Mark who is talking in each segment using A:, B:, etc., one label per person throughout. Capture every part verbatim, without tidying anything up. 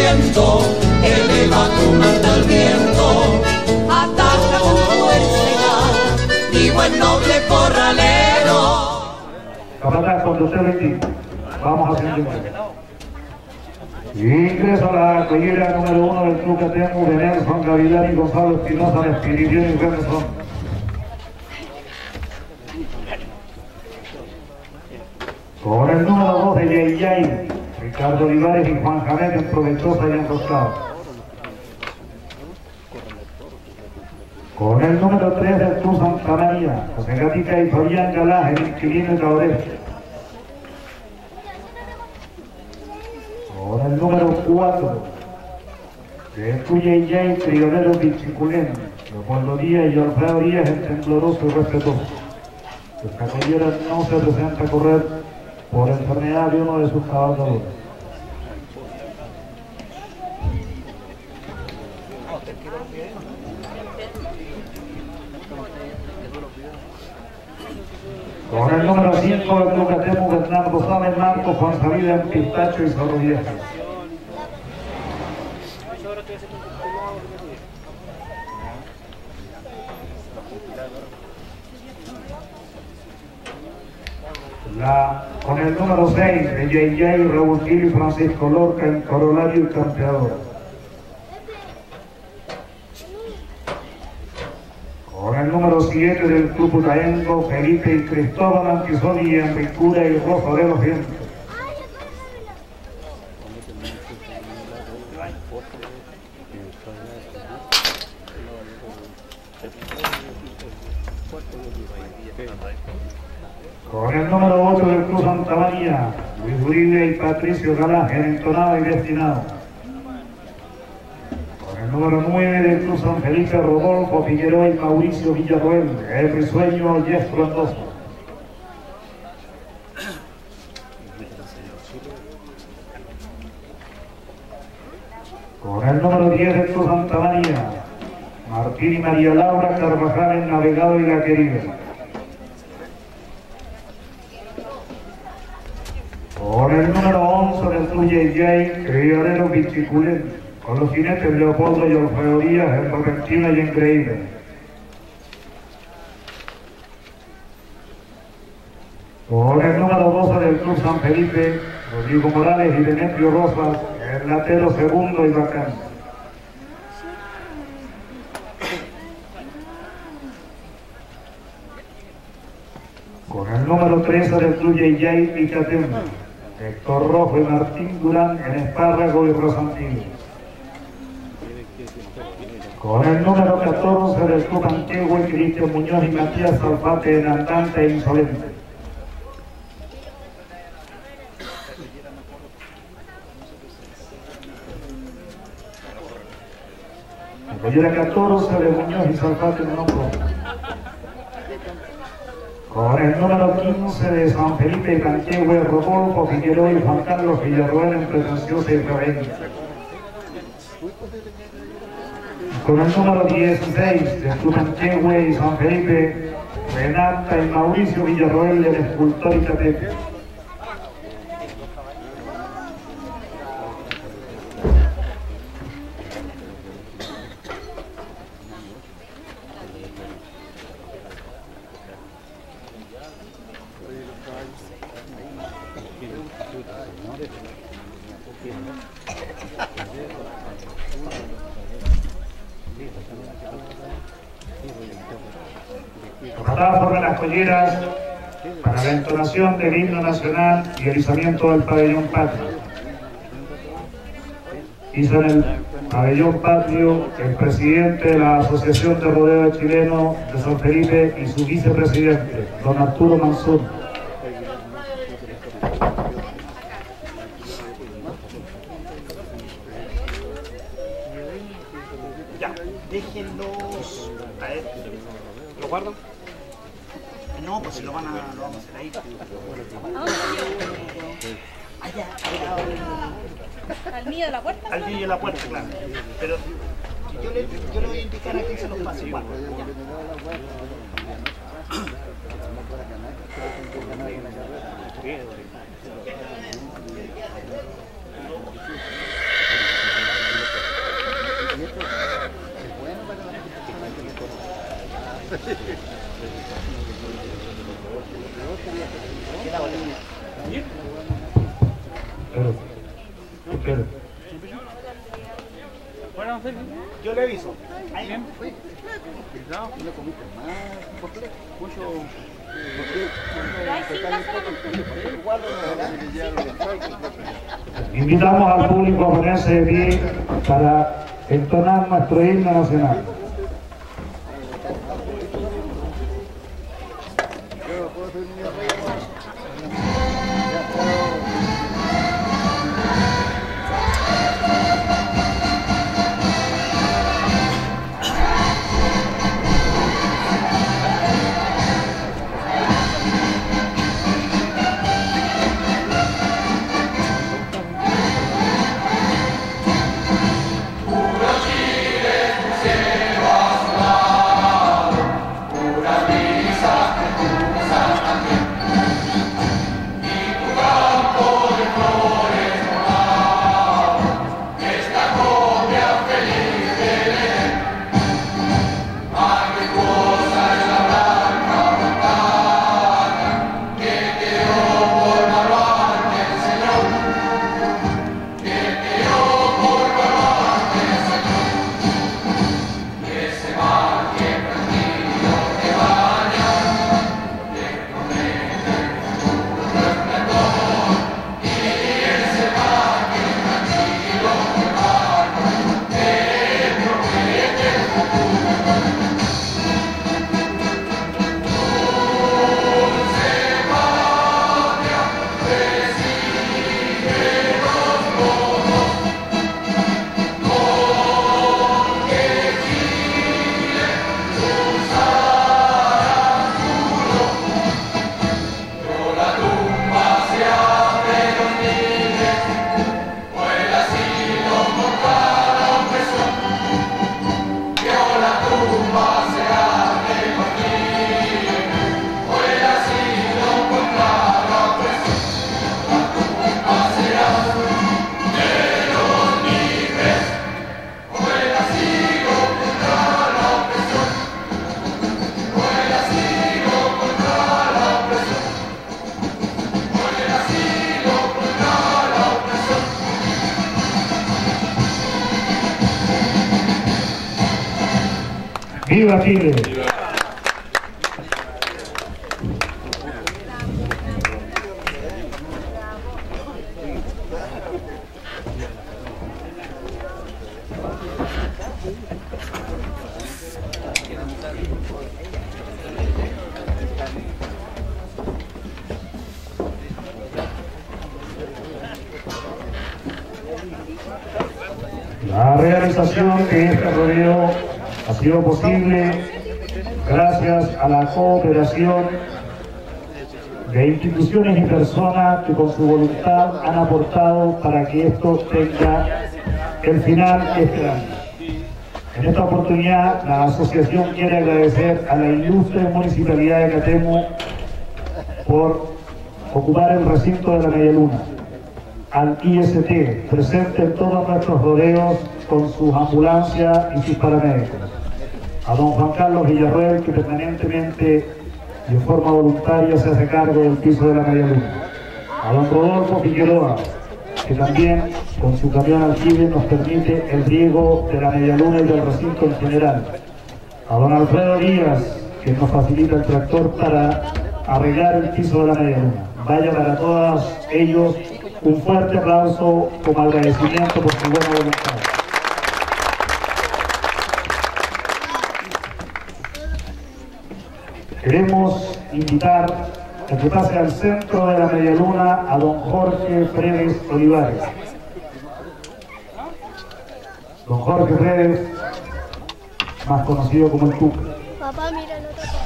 A: viento, eleva tu manta al viento, ataca con fuerza mi buen noble corralero.
B: Capataz, cuando usted lo indique, vamos a seguir. Ingreso a la collera número uno del club que tenemos de Nelson Gavilán y Gonzalo Espinosa de Espiridión y Remesón. Con el número dos de Yay Yay, Ricardo Olivares y Juan Janet en Provechosa y Enroscado. Con el número tres del Club Santa María, José Gatica y Fabián Galás en Inquilino y Cabrera. Con el número cuatro del Club Yay Yay, Trionero Bichiculén, Leopoldo Díaz y Alfredo Díaz en Tembloroso y Respetuoso. Esta collera no se presenta a correr por enfermedad de uno de sus cabalgadores. Con el número cinco del club que tenemos Bernardo Sáenz, Marco, Juan Salida en Pistacho y Zorro Viejo. La, con el número seis de Yay Yay, Raúl Gil y Francisco Lorca en Corolario y Campeador. Con el número siete del Club Utaengo, Felipe y Cristóbal Antisoni en Ricura y Rojo de los Vientos. Con el número ocho del Club Santa María, Luis Uribe y Patricio Galás en Entonado y Destinado. Con el número nueve del Club San Felipe, Rodolfo Figueroa y Mauricio Villarroel, el risueño Jeff Frondoso. Con el número diez del Club Santa María, Martín y María Laura Carvajal en Navegado y La Querida. Con el número once del Club Yay Yay, Criadero Bichiculén, con los jinetes Leopoldo y Alfredo Díaz en Repentina y Increíble. Con el número doce del Club San Felipe, Rodrigo Morales y Demetrio Rosas, el latero segundo y bacán. Con el número trece del Club Yay Yay y Catema, Héctor Rojo y Martín Durán en Espárrago y Rosantillo. Con el número catorce del Club Antiguo, Cristian Muñoz y Matías Salfate en Andante e Insolente. La collera catorce de Muñoz y Salfate en Nombre. Con el número quince de San Felipe y Canchehue, Rodolfo Figueroa y Juan Carlos Villarroel en Pretenciosa y Rebeña. Con el número dieciséis de Club Canchehue y San Felipe, Renata y Mauricio Villarroel del Escultor y Catete. Capataz de las colleras para la entonación del himno nacional y el izamiento del pabellón patrio. Hizo en el pabellón patrio el presidente de la Asociación de Rodeo Chileno de San Felipe y su vicepresidente, don Arturo Mansur.
C: Ya, déjenlos. A ver, ¿lo guardo? No, pues si lo van a, lo vamos a hacer ahí. Allá, allá.
D: ¿Al niño de la puerta?
C: Al niño de la puerta, claro. Pero yo le, yo le voy a indicar a quién se los pase igual.
B: Pero, pero.
C: Yo le aviso. Ahí.
B: Invitamos al público a ponerse de pie para entonar nuestro himno nacional. ¡Viva Chile! La realización de este rodeo ha sido posible gracias a la cooperación de instituciones y personas que con su voluntad han aportado para que esto tenga el final este año. En esta oportunidad, la asociación quiere agradecer a la ilustre Municipalidad de Catemu por ocupar el recinto de la Media Luna, al I S T, presente en todos nuestros rodeos con sus ambulancias y sus paramédicos, a don Juan Carlos Villarroel, que permanentemente y en forma voluntaria se hace cargo del piso de la Media Luna, a don Rodolfo Figueroa, que también con su camión aljibe nos permite el riego de la Media Luna y del recinto en general, a don Alfredo Díaz, que nos facilita el tractor para arreglar el piso de la Media Luna. Vaya para todos ellos un fuerte aplauso como agradecimiento por su buena voluntad. Queremos invitar a que pase al centro de la Media Luna a don Jorge Fredes Olivares. Don Jorge Fredes, más conocido como el Tuca.
D: Papá, mira, no te pasa.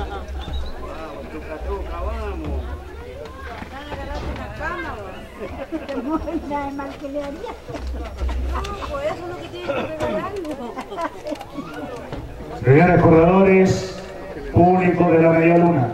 E: Truca, truca, vamos. Dale, agarrate una cama, Nada mal que le haría.
F: Pues eso es lo que tiene que regalarlo.
B: Señores corredores, público de la Media Luna,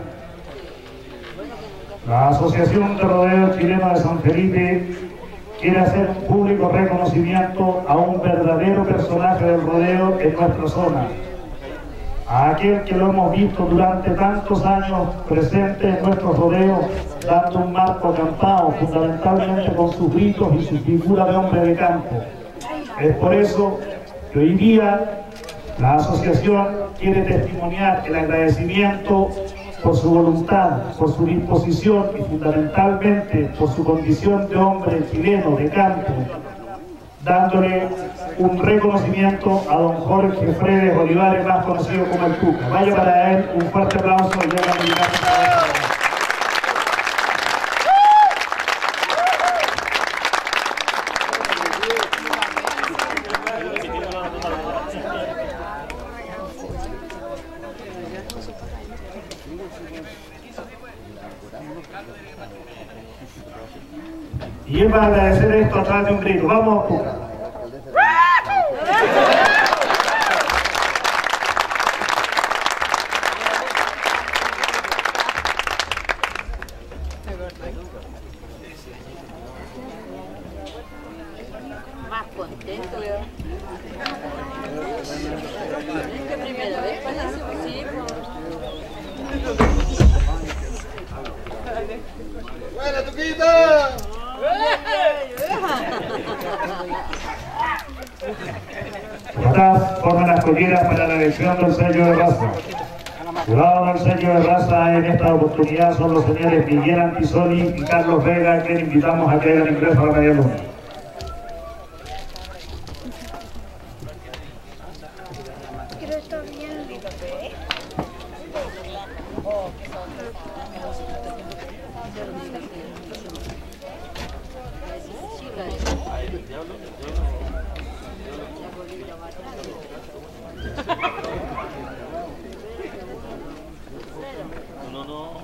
B: la Asociación de Rodeo Chileno de San Felipe quiere hacer un público reconocimiento a un verdadero personaje del rodeo en nuestra zona, a aquel que lo hemos visto durante tantos años presente en nuestros rodeos, dando un marco acampado, fundamentalmente con sus gritos y su figura de hombre de campo. Es por eso que hoy día la asociación quiere testimoniar el agradecimiento por su voluntad, por su disposición y fundamentalmente por su condición de hombre chileno de campo, dándole un reconocimiento a don Jorge Fredes Olivares, más conocido como el Tuca. Vaya para él un fuerte aplauso y haga militar. Y él va a agradecer esto a través de un grito. Vamos, Tuca.
F: Más contento, Leo. Es que primera vez parece que sí.
G: ¡Buena, Tuquita!
B: Acá forman las coqueras para la elección del sello de raza. Jurado del sello de raza en esta oportunidad son los señores Miguel Antisoli y Carlos Vega, a quien invitamos a que hagan ingreso a la Media Luna.
D: Quiero estar bien.
H: No, no.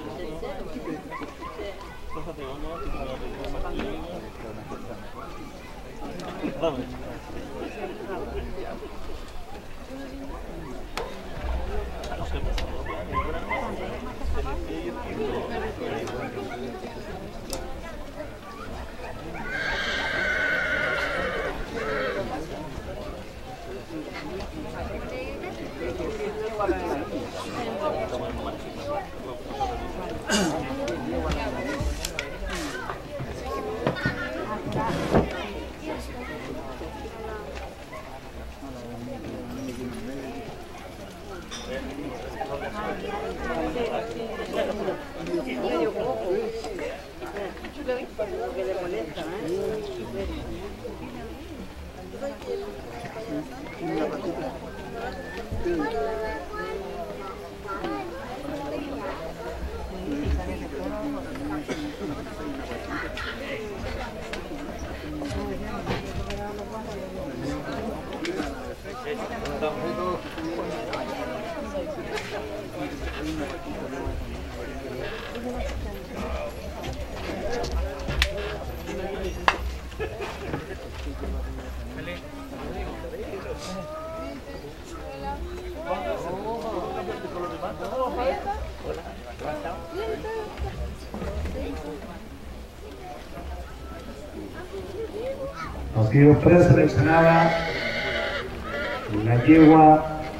B: Ha sido preseleccionada la yegua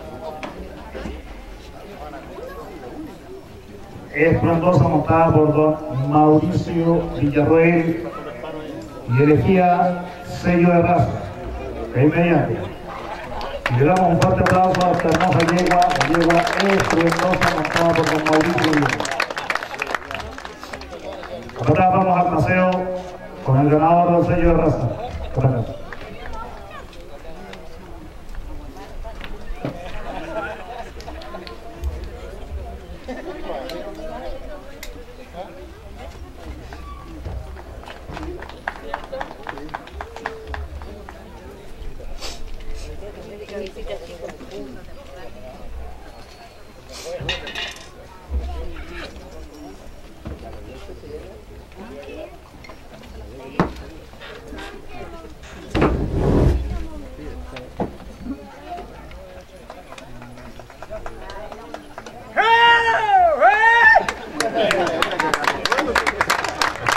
B: Esplendosa, montada por don Mauricio Villarroel y elegía sello de raza, de inmediato. Y le damos un fuerte aplauso a esta hermosa yegua, la yegua Esplendosa, montada por don Mauricio Villarroel. Ahora vamos al paseo con el ganador del sello de raza. Por acá.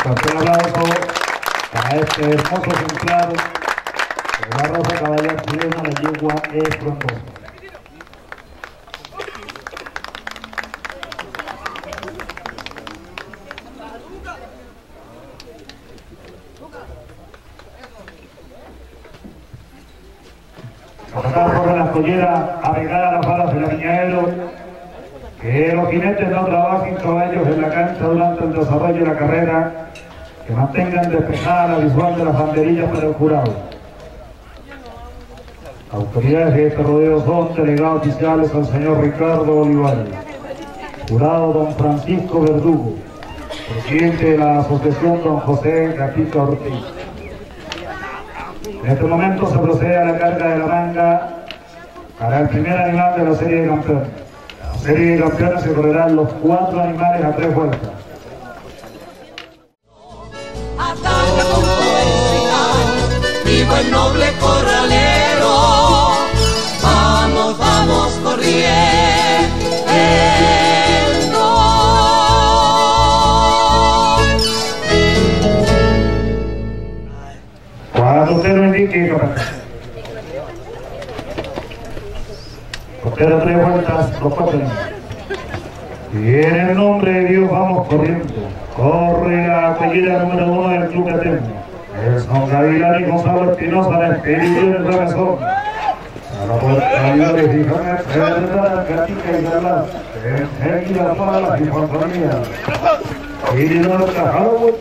B: Fuerte aplauso para este hermoso ejemplar de la raza caballero chilena, la yegua es frondosa. Acá por la collera apegada a las balas del aviñadero, que los jinetes no trabajen caballos en la cancha durante el desarrollo de la carrera, que mantengan despejada la visual de las banderillas para el jurado. Autoridades de este rodeo son delegados oficiales al señor Ricardo Olivares, jurado don Francisco Verdugo, presidente de la asociación don José Gatica Ortiz. En este momento se procede a la carga de la manga para el primer animal de la serie de campeones. La serie de campeones se correrán los cuatro animales a tres vueltas.
A: Ataca con fuerza, vivo el noble corralero. Vamos, vamos corriendo.
B: Cuando usted lo indique, Costero tres vueltas, los cuatro. Y en el nombre de Dios vamos corriendo. Corre la collera número uno del Club Catemo. Es don Gavilán y Gonzalo Espinosa, la expedición del Ramazón. A la puerta de y James, Verdad, Gatica y Galán. Enseguida todas las infantorías. Y no Howard.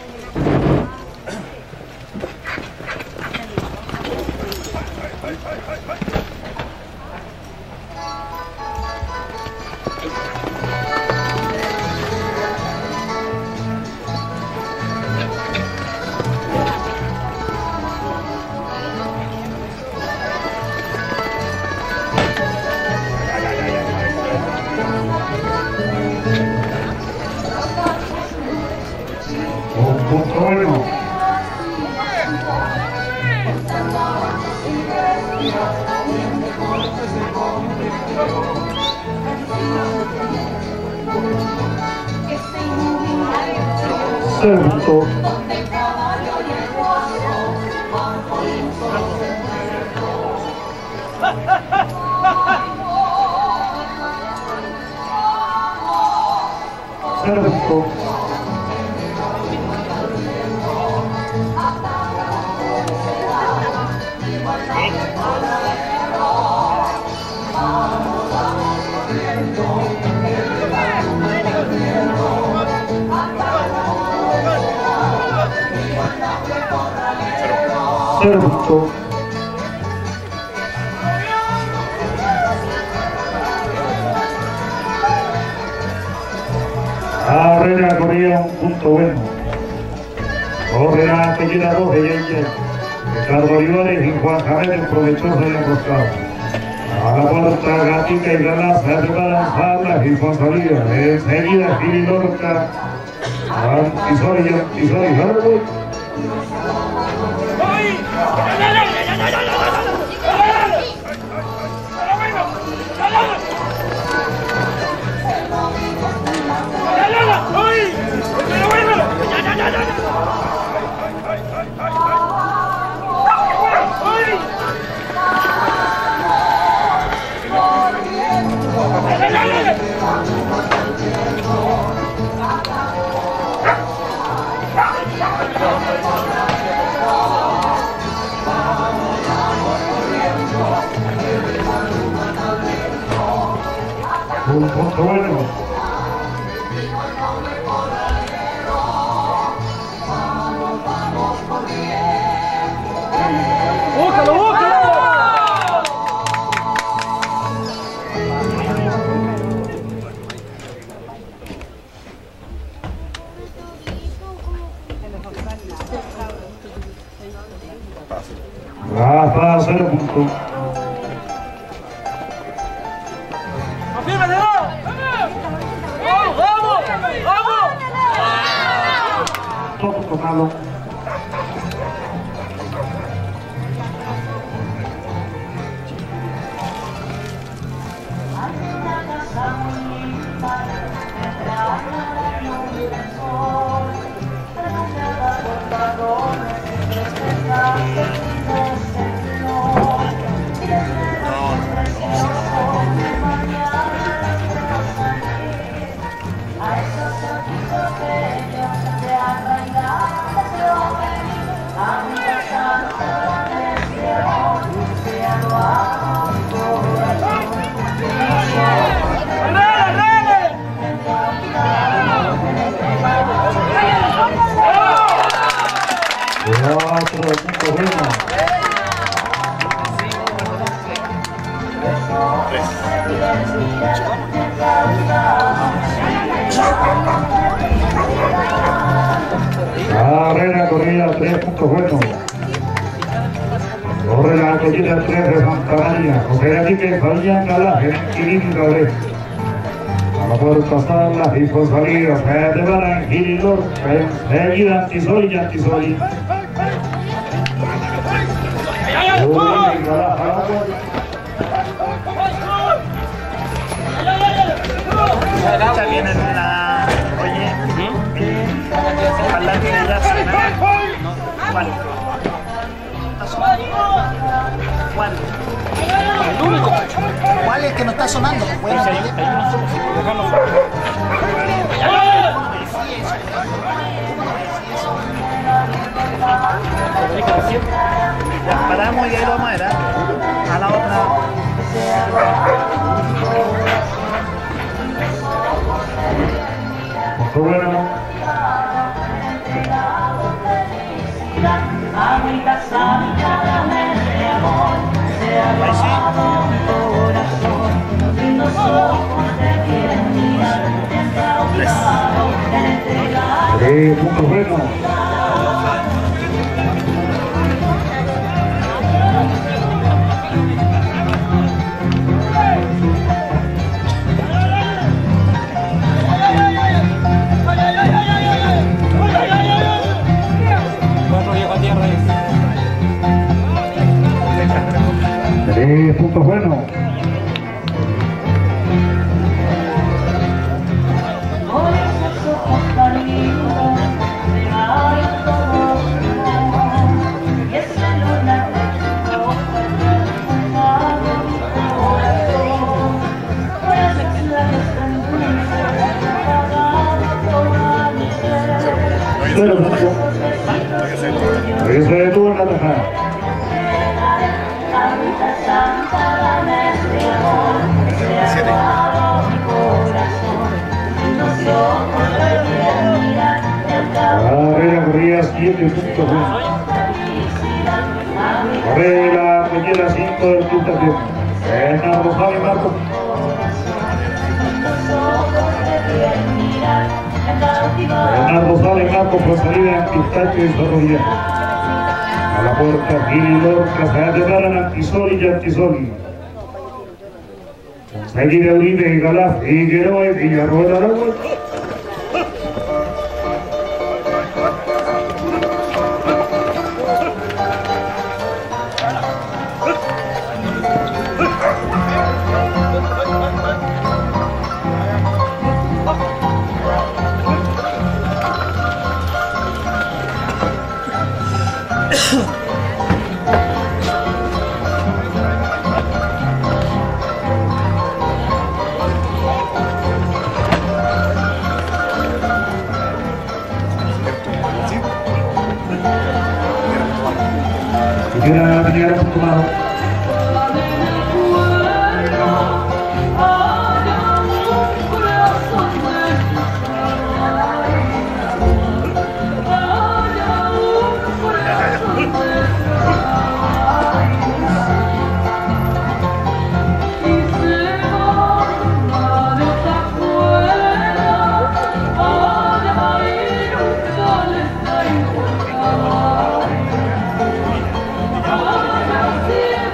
B: Certo. Certo. Certo. Arrena corría un punto bueno. Corre la collera dos de Yeye. Ricardo Olivares y Juan Javier provechoso de la costado. A la puerta Gatica y Galán se preparan Fablas y Fonsalía. Enseguida Gil Lorca. Antisori y Antisori Harwood. Un punto bueno.
G: ¡Búscalo, búscalo!
B: Hasta cero puntos. Todo tocado. Cuatro puntos buenos. Carrera corrida, tres puntos buenos. Corre la collita tres de Santa María. Corre aquí que salían galas en Quilín Cabrera. A la puerta Salas y por salida se deparan Girilor, enseguida Antisoli y Antisoli. Uy, galas a la puerta.
C: Ya viene la... Oye, el parlante de ya suena. ¿Cuál? ¿Cuál? El único. ¿Cuál es el que no está sonando? Bueno, hay, hay uno solo, dejarlo solo. Ya, paramos y ahí lo vamos a ver, ¿eh? A la otra.
B: Punto bueno.
C: Ahí sí.
B: Tres puntos buenos. Tres puntos buenos. Cero puntos. Ahí se detuvo en la tajada. Carrera corrida siete puntos buenos. Carrera collera cinco del quinta tiempo.Ena Rosales y Marcos.Ena Rosales y Marcos por salida en Pistacho y Zorrollero. A la puerta Girilor, que se llevaron Antisoli y Antisoli. Seguida Uribe y Galá, Figueroa y Villarroel Aragua. Quiera venir a tomar.
A: Yeah.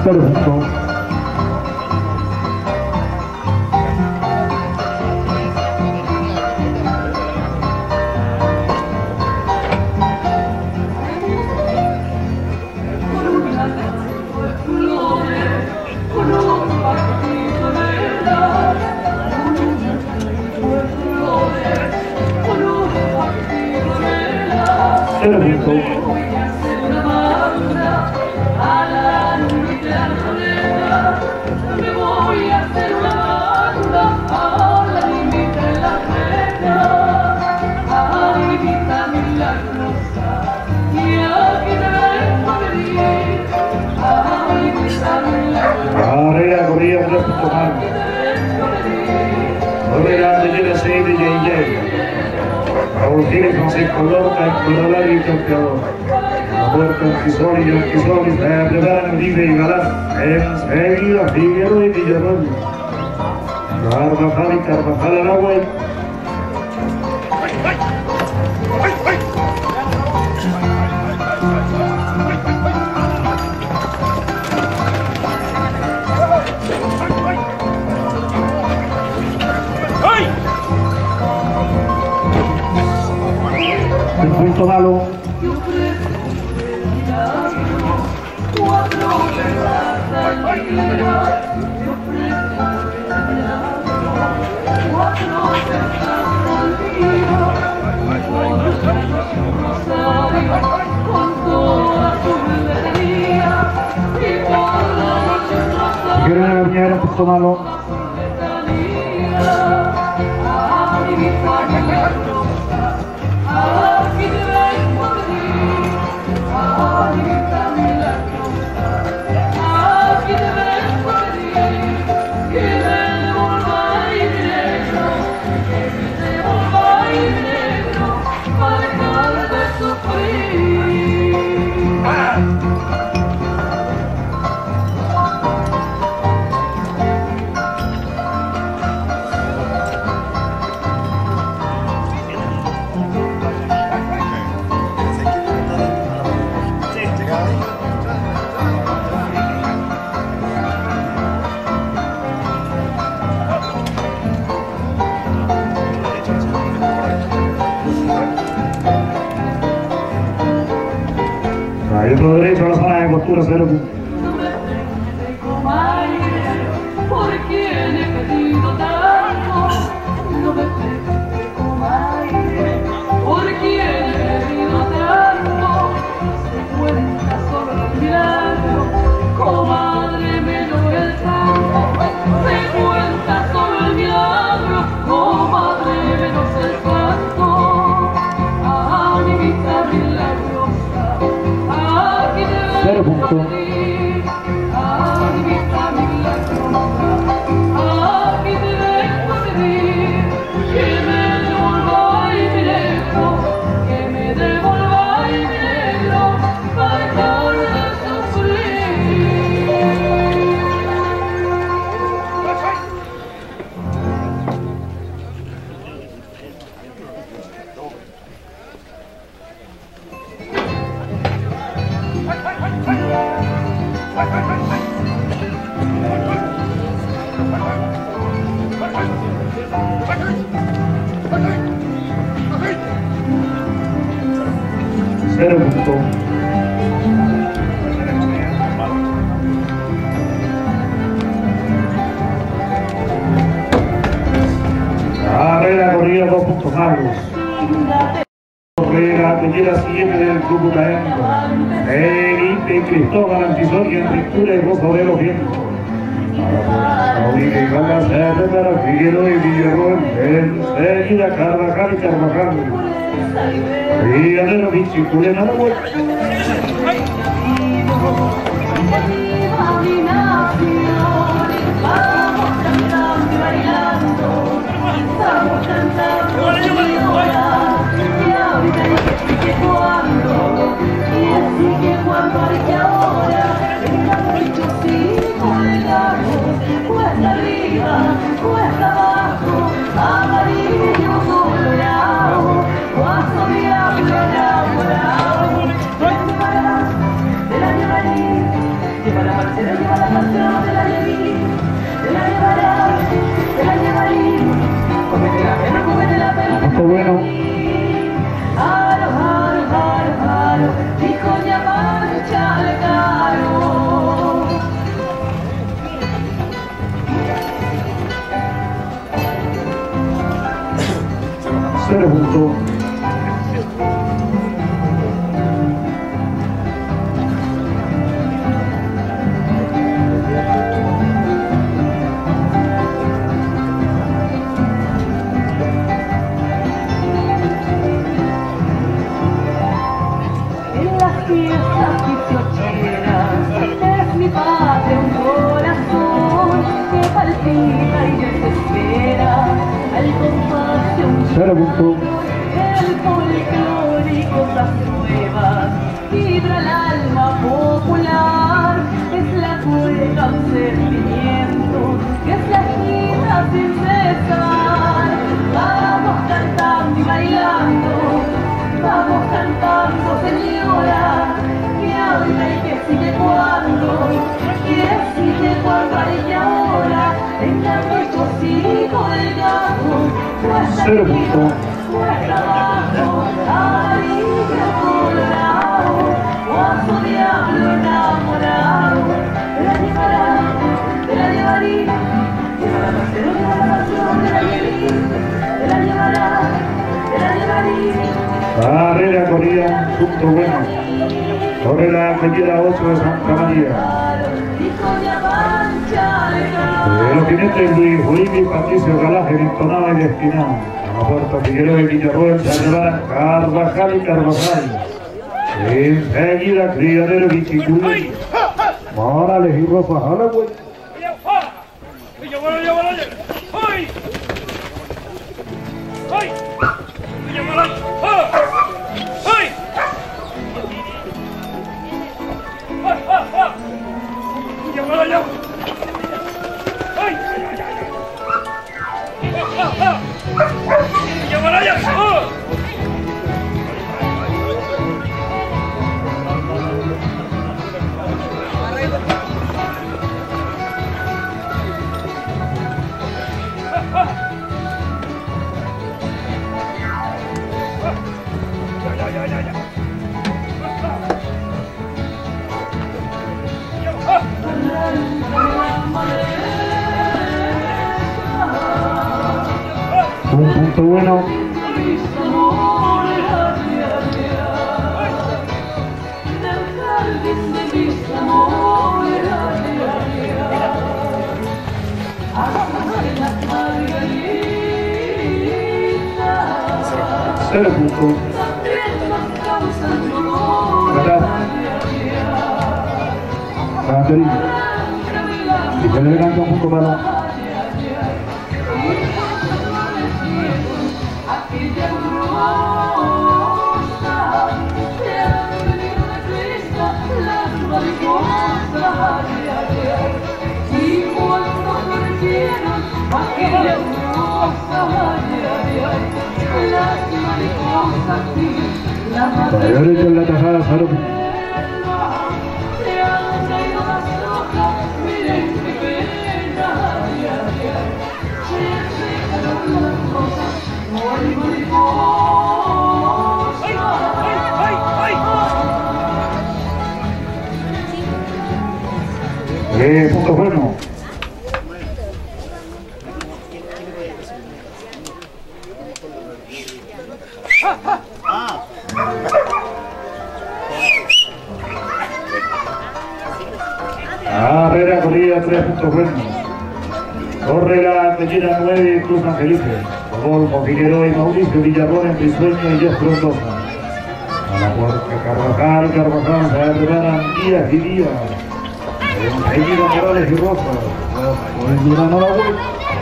B: Cero puntos. Cero puntos. Barrera corrida tres puntos más. Barrera de Llena seis de J J. Agustín Francisco Lorca, el Colorado y campeador. La puerta Antisoli y Antisoli se preparan libre y galán. Enseguida Figueroa y Villarroel. Carvajal y Carvajal al agua. Un punto malo. Quieren añadir un punto malo. Ahí por derecho a la zona de costura cero puntos. Cero puntos. Cero puntos. Carrera corrida dos puntos malos. Correra que llega siguiente del grupo Caenco. Felipe Cristóbal Antisol y Enriqueta y Rosa de los Vientos. Paulina y Gala se prepara Figueroa y Villarroel. Enseguida Carvajal y Carvajal. Villanero Vichiculena a la vuelta.
A: Vamos cantando y bailando, vamos cantando y llorando, y ahorita y que cuando, y así que cuando hay que ahora, estamos hechos cinco legajos, cuesta arriba, cuesta abajo, amarillo colorado, cuando diablo enamorado, de la de la lleva la canción, te la lleví, te la llevará, te la llevarí. Cómete la pena, cómete la pena.
B: Punto bueno.
A: Aro, aro, aro, aro, dijo ya mancha de caro.
B: Cero punto.
A: En las fiestas dieciocheras es mi patria un corazón que palpita y desespera al compás de un
B: Cero punto.
A: el folclore y cosas nuevas vibra el alma popular, es la cueca un sentimiento que se agita sin cesar. Vamos cantando y bailando, vamos cantando señora, que habla y que sigue cuando, que sigue cuando hay que ahora, en nuestros hijos del campo,
B: Cero punto.
A: nuestra abajo, amarillo colorado, guaso diablo enamorado, te la llevará, te la llevarí, lleva la canción, lleva la canción, te la lleví, te la llevará, te la llevarí.
B: Carrera corrida, punto bueno. Sobre la avenida ocho de Santa María. De los jinetes Luis Jurín y Patricio Galaje, entonado y destinado. A la puerta Figueroa y Villarroel, Chañolán, Carvajal y Carvajal. Enseguida Criadero y Chiculín. Morales y Rosa Holloway. Un punto bueno. Cero punto. ¿Verdad? Santerín. Y se le canta un punto malo. Para derecha en la tajada, cero punto. Eh, punto bueno. Carrera corrida, tres puntos buenos. Corre la Tellera nueve, Cruz Angelique. Rodolfo Figueroa y Mauricio Villarroel en Risueño y Jess Frondosa. A la puerta Carvajal, Carvajal, se preparan días y días. Enseguida Morales y Rosa. Por el Durano la vuelta.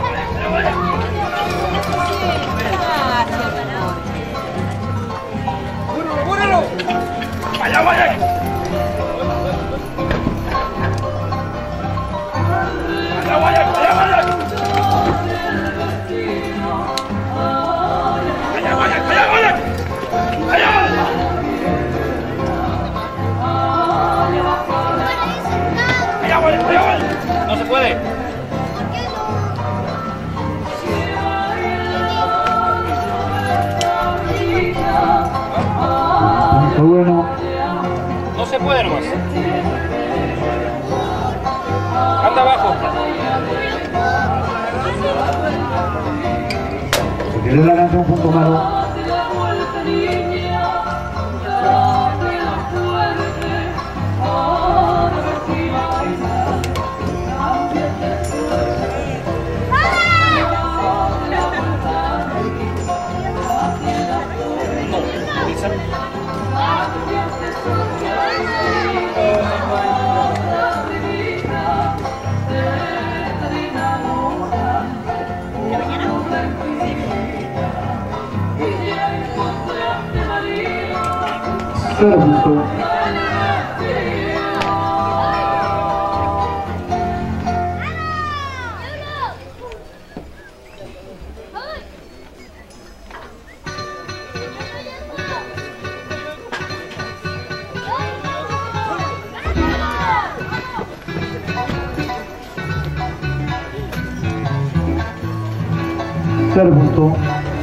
G: ¡Vaya, vaya! ¡Vaya, vaya, vaya, vaya! ¡Vaya, vaya, vaya, vaya! ¡Vaya! ¡Vaya, vaya! igual. No se puede.
B: Muy bueno.
G: No se puede nomás. Anda abajo.
B: Si quieres la canción, punto malo. Cero punto. Cero punto.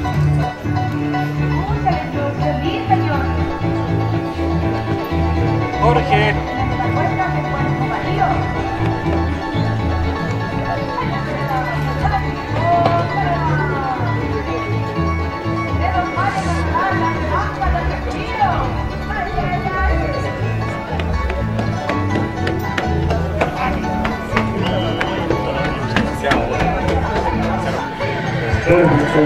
G: Jorge.
B: Cero punto.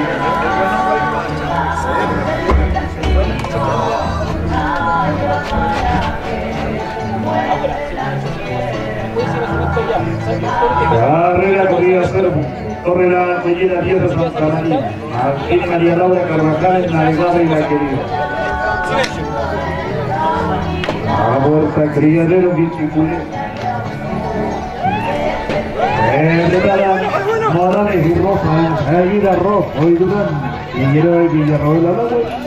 B: Carrera corrida cero. Corre la Bellera diez de Santa María. Martín María Laura Carvajal en Navegada y la querida. A la puerta Criadero Vichiculé. Prepara Morales y Rosa. Aguida Rojo y Durán. Guillermo y Villarroel a la vuelta.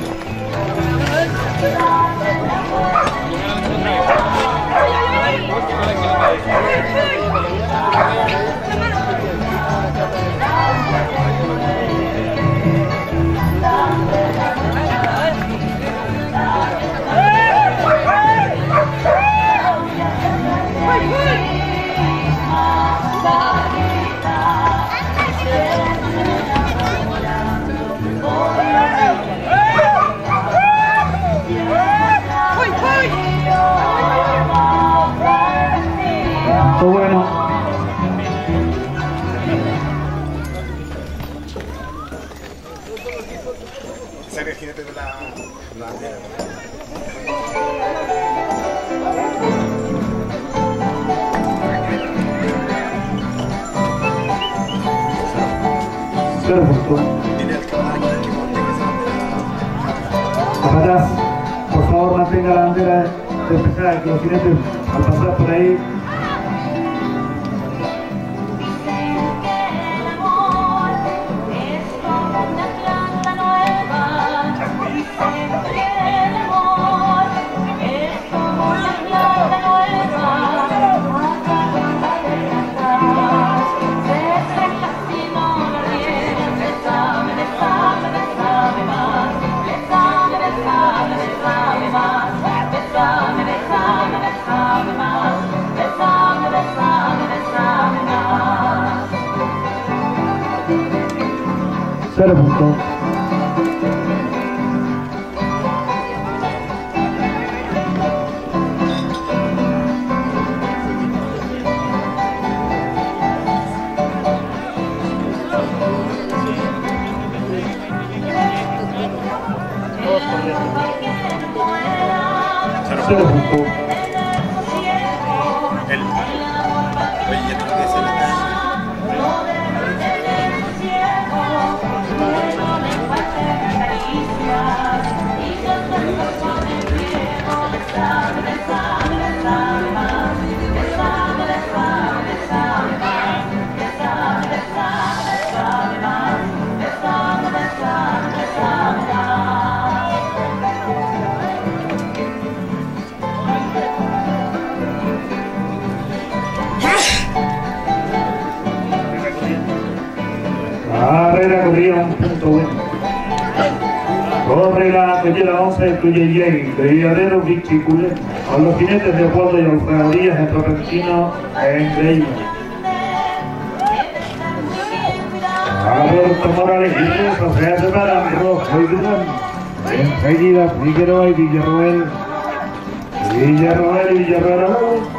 B: Bueno.
C: Ese jinete de la bandera.
B: Cero punto.
C: Dile al caballo que monte que se
B: Capataz, por favor mantenga la bandera despejada, que los jinetes al pasar por ahí. Cero punto. Cero punto.
C: El. Oye, ya tengo que hacer la
B: corría un punto bueno. Corre la collera once, Cuyeyey, Criadero, Vichiculé, con los jinetes de Pueblo y Alfredo Díaz en Torrentino e increíble. Alberto Morales y Rosa se separan Rojo y Durán. Enseguida Figueroa y Villarroel. Villarroel y Villarroel.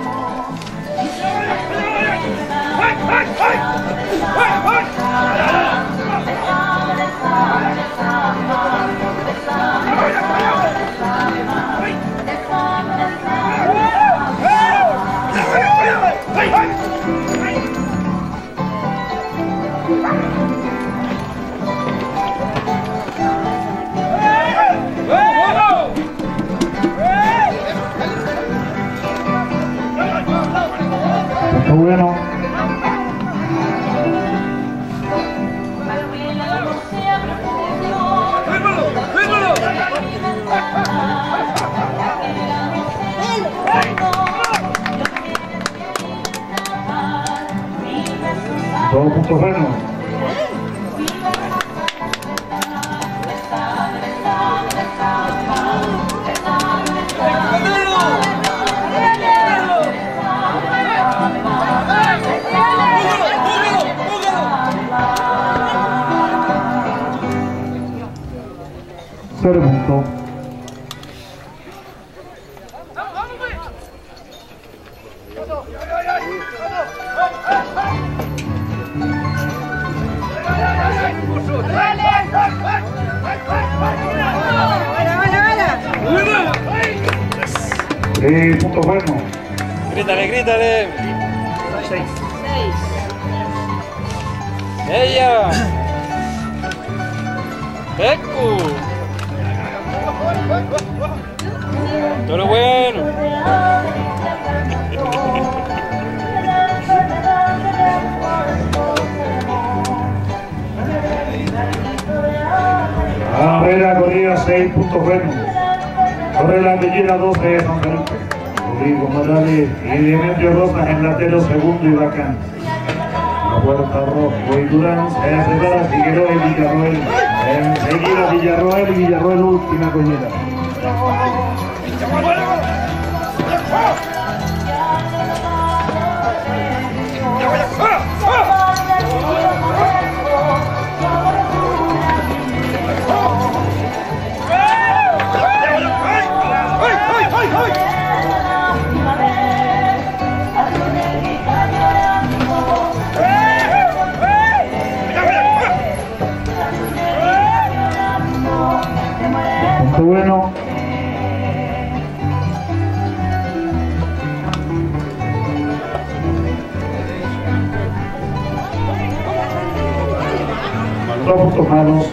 B: Está bueno. Todo punto bueno. Cero punto. Eh, punto bueno.
G: Grítale, grítale.
C: Seis.
G: ¡Ella! ¡Ecu! Todo bueno.
B: Carrera corrida seis puntos buenos. Corre la Bellera doce de San Felipe. Rodrigo Morales y Demetrio Rosas en latero segundo y bacán. La puerta Rojo y Durán se separa Figueroa y Villarroel. Enseguida Villarroel y Villarroel última collera. Punto bueno. Dos puntos malos.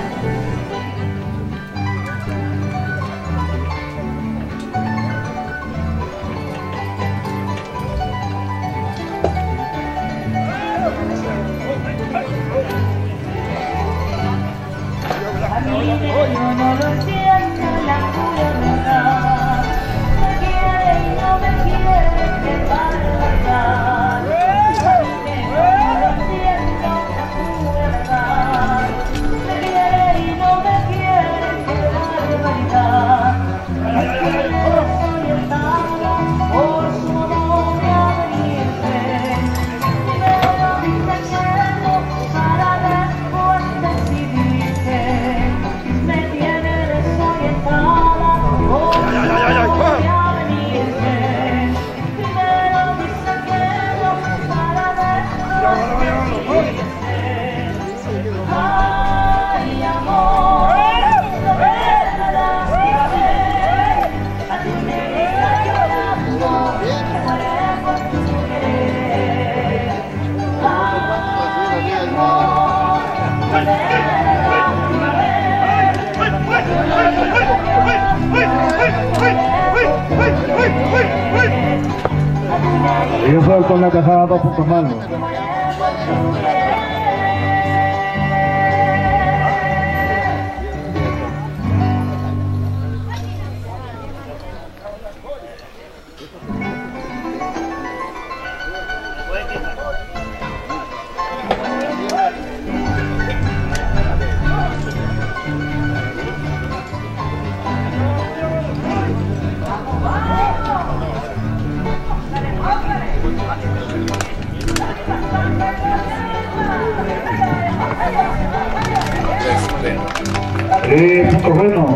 A: Yo no lo siento, la cura me da. Me quiere y no me quiere, que barbaridad. Yo no lo siento, la cura me da. Me quiere y no me quiere, que barbaridad. Soy estada por su amor a venirse. Primero diseñando para después decidirse. Me tiene desorientada por su amor a venirse. Primero diseñando para después decidirse. Ay, amor, no me darás a ver. A tu negra llorando, me muere por tu querer. Ay, amor, no me darás a ver.
B: Y eso con la casada dos puntos malos. Eh, punto bueno.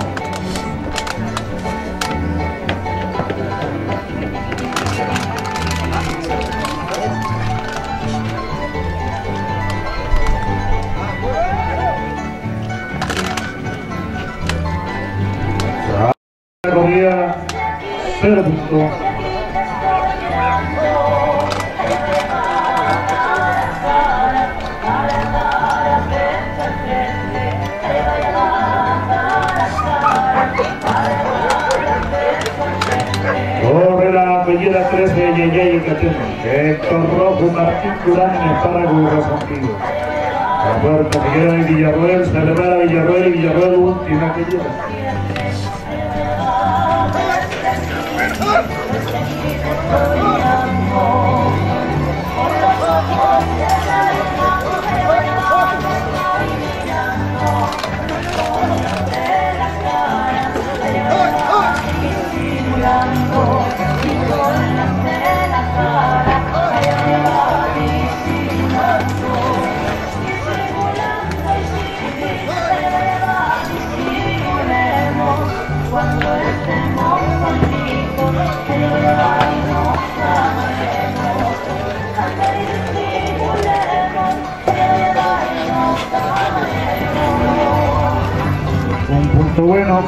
B: Corría cero punto. Corre la apellida trece de Yeyey y Cateno. Héctor Rojo, Martín Curán y Espárrago y Rafontillo. La puerta Figuera de Villarroel, celebra Villarroel y Villarroel última apellida.
A: Cuando estemos contigo, celebraremos, amaremos, cantar y disimulemos, celebraremos, amaremos.
B: Un punto bueno.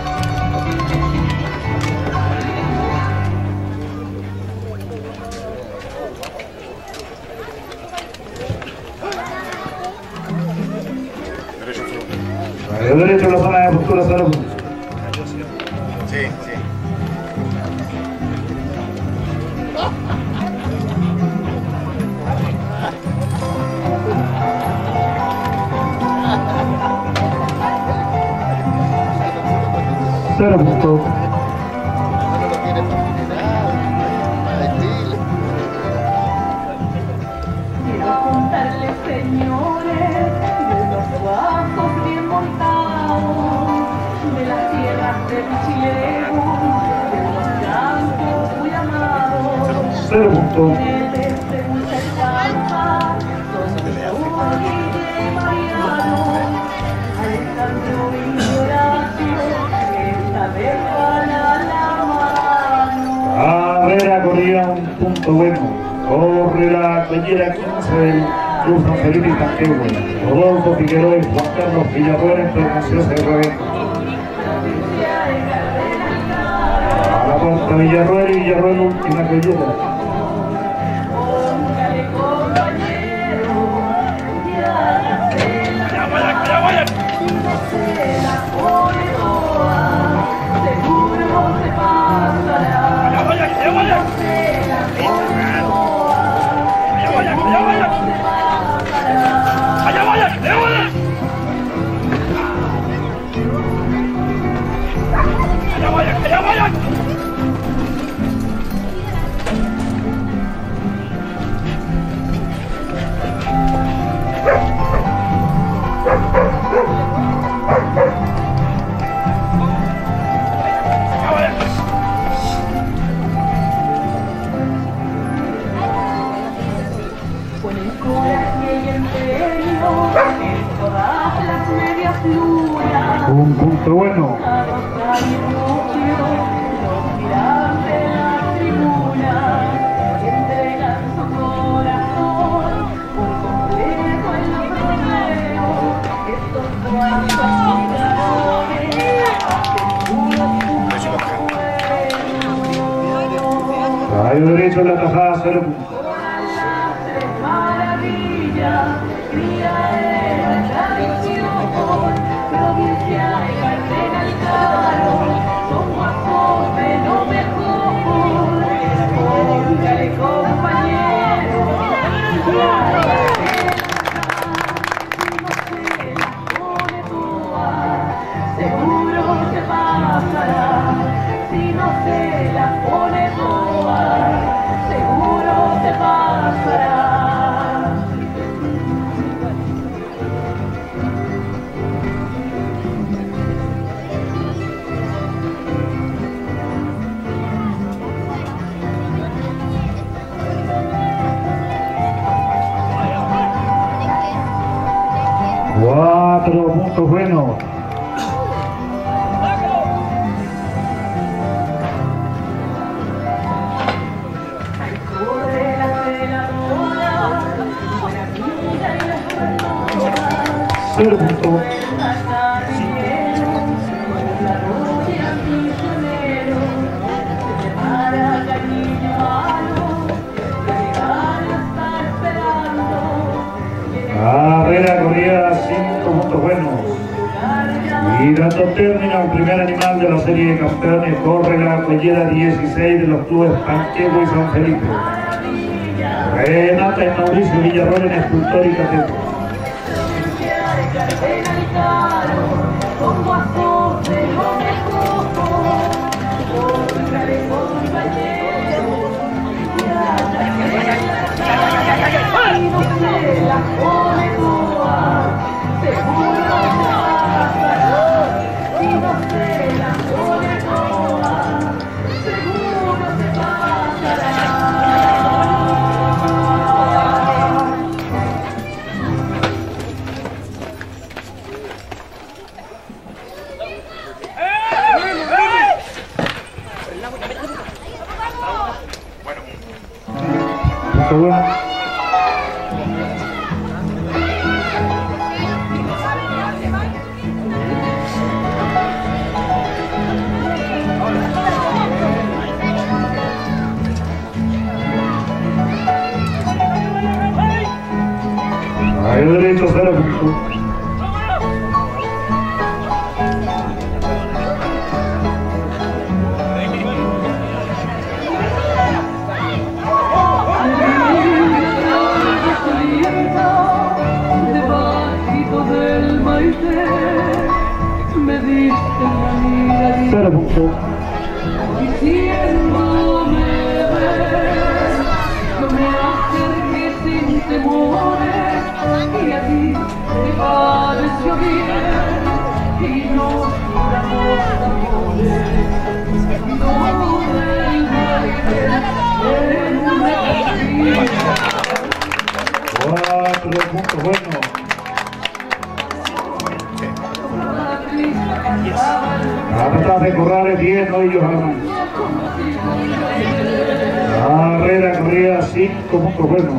B: Radio derecho en la zona de postura cero puntos.
C: Sí, sí.
B: Cero puntos.
A: Quiero contarles, señores, de los guapos bien montados, de las tierras del Chileo, de los campos muy amados.
B: Cero puntos.
A: De este mucha estampa, donde Saúl, Guille y Mariano, Alejandro y Horacio, esta vez van a la mano.
B: Carrera corría un punto bueno. Corre la playera quince del Club San Felipe y Tanquehue. Rodolfo Figueroa y Juan Carlos Villarroel en Internaciones de Reventa. A la puerta Villarroel y Villarroel última playera.
A: Póngale, compañero, ya se la si no se la pone toda, seguro se pasará. Si no se la pone toda, seguro se pasará. Con el coraje y empeño, en todas las medias lunas,
B: Un punto bueno.
A: los miran de la tribuna, entregan su corazón por completo en los torneos. Estos cuantos jugadores hacen puros puntos.
B: Radio derecho en la tajada cero puntos.
A: Maravilla, cría de la tradición, provincia de Cardenal Caro, son guapos de lo mejor. Póngale, compañero, ya si no se la pone toda, seguro se pasará. Si no se la pone toda, seguro se pasará.
B: Cuatro puntos buenos. Cero puntos. Carrera corrida, cinco puntos buenos. Y dando término al primer animal de la serie de campeones, corre la collera dieciséis de los clubes Panqueco y San Felipe. Renata y Mauricio Villarroel en escultor y cateto. Punto bueno. Ahí derecho, cero puntos. Cero puntos.
A: Diciéndome ven, no me acerques sin temores, y a ti te pareció bien, y nos juramos amores, no del baile en una casilla.
B: Cuatro puntos buenos. Trata de correr diez novillos a la mano. Carrera corrida, cinco puntos buenos.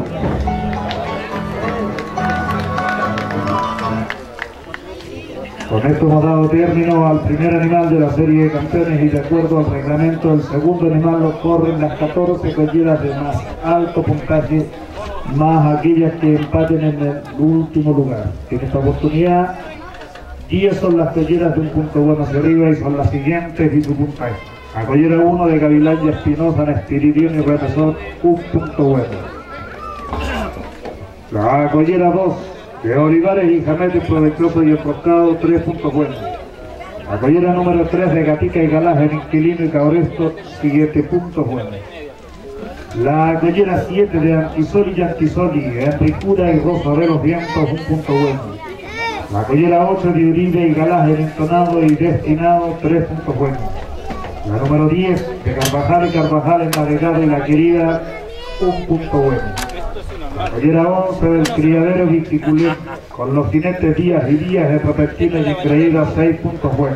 B: Con esto hemos dado término al primer animal de la serie de campeones y de acuerdo al reglamento, el segundo animal lo corren las catorce colleras de más alto puntaje, más aquellas que empaten en el último lugar. En esta oportunidad, diez son las colleras de un punto bueno hacia arriba y son las siguientes y su puntaje. La collera uno de Gavilán y Espinosa, Nestiridión y Retesor, un punto bueno. La collera dos de Olivares y Jametes, Provectoso y Enroscado, tres puntos buenos. La collera número tres de Gatica y Galaje, Inquilino y Cabresto, siete puntos buenos. La collera siete de Antisoli y Antisoli, Enricura y Rosa de los Vientos, un punto bueno. La collera ocho de Uribe y Galaje, Entonado y Destinado, tres puntos buenos. La número diez de Carvajal y Carvajal en Navegado y La Querida, un punto bueno. La collera once del Criadero Viticulé, con los jinetes Díaz y Díaz de Propertines y Creídas, seis puntos buenos.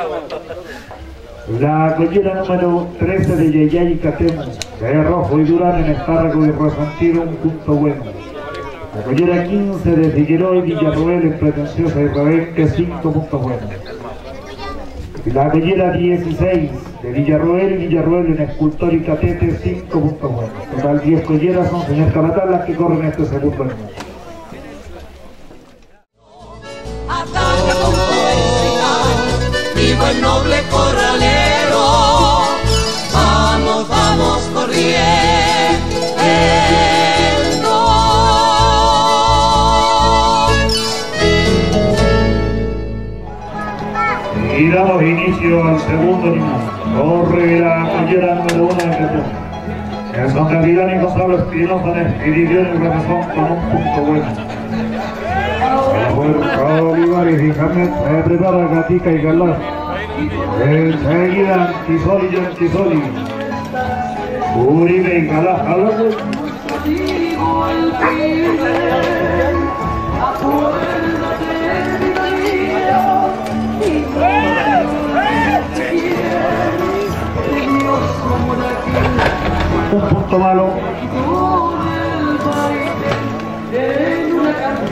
B: La collera número trece de Yeyay y Catemo, de Rojo y Durán en Espárrago y Resentido, un punto bueno. La collera quince de Figueroa y Villarroel en Pretenciosa y Rebenque, cinco puntos buenos. Y la collera dieciséis de Villarroel y Villarroel en Escultor y Catete, cinco puntos buenos. Total diez colleras son, señor Calatán, las que corren este segundo año.
H: Ataca con poética, viva el noble corralero. Vamos, vamos corriendo.
B: Y damos inicio al segundo animal. Corre la collera número uno de Petón. El San Gavilán y Gonzalo Espinosa en Espiridión y Remesón con un punto bueno. La puerta Olivares y Jamet se prepara Gatica y Galán. Enseguida Antisoli y Antisoli. Uribe y Galán hablando.
A: Digo al pibe, acuérdate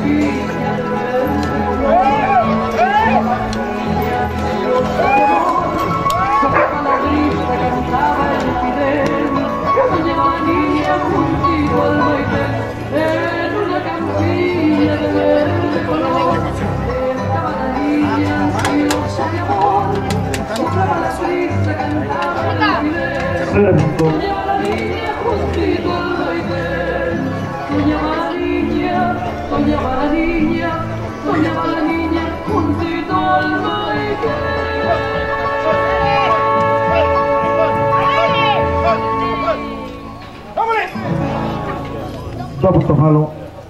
B: Dos puntos malos.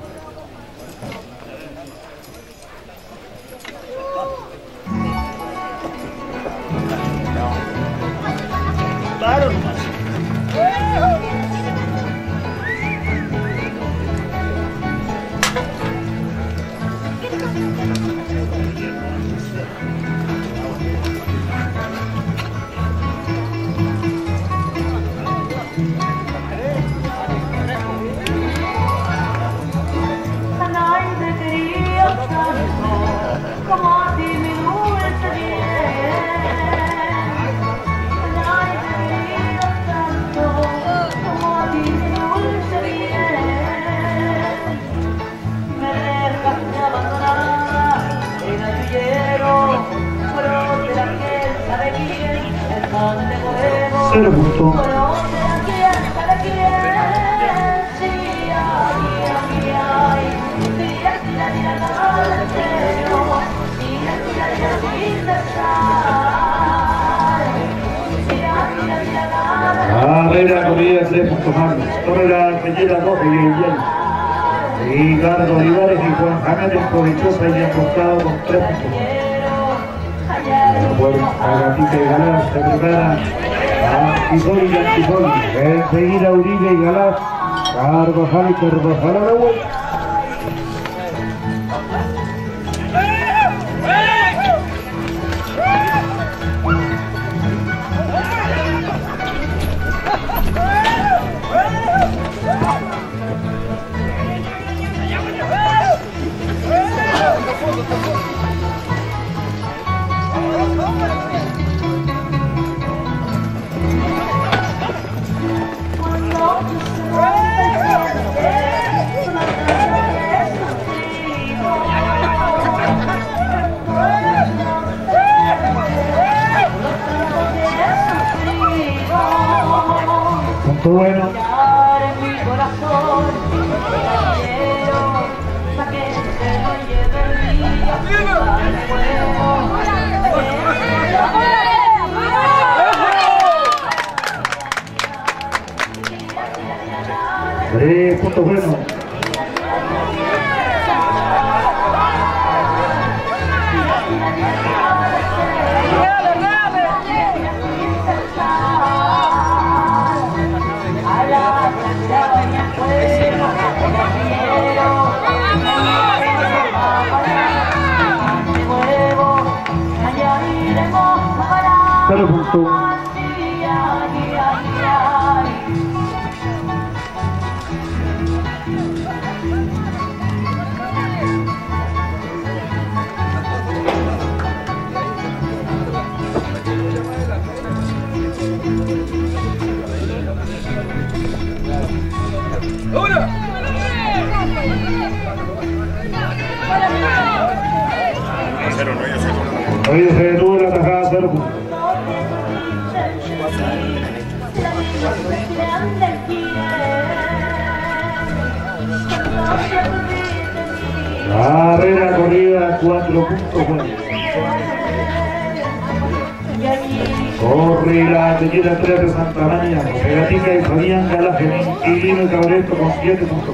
C: Claro.
B: Cero puntos. Carrera corrida tres puntos más. Torrera, Peñera, Roque y Guillén. Ricardo Olivares y Juan Janet en Provinciosa y acostado con tres puntos. Bueno, Agatita y Galás se preparan. Antisoli y Antisoli. Enseguida Uribe y Galás. Carvajal y Carvajal a la vuelta. Punto bueno. Tres puntos buenos. Cero puntos. Hoy se detuvo la tajada, cero puntos. Carrera corrida, cuatro puntos buenos. Corre la Tequila tres de Santa María, Pegatica y Fabián Galaje, Inquilino y Cabreto con siete puntos.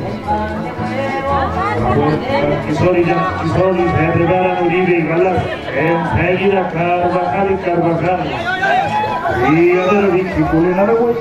B: Antisoli y Antisoli se preparan Uribe y Galás. Enseguida Carvajal y Carvajal. Y a ver el Inquiculín a la vuelta.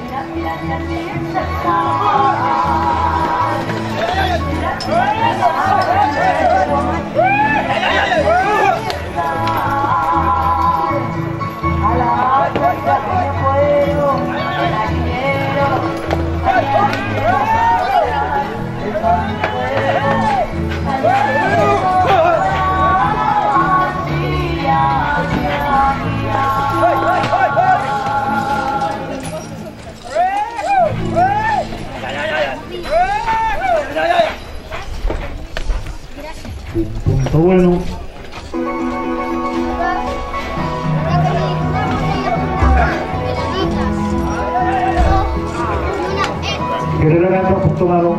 B: Un punto bueno. Guerrero gana otro punto malo.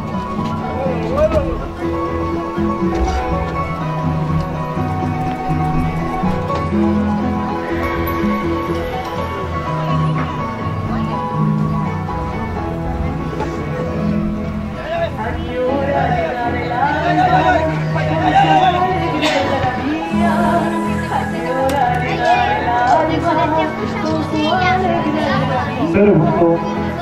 B: Cero punto.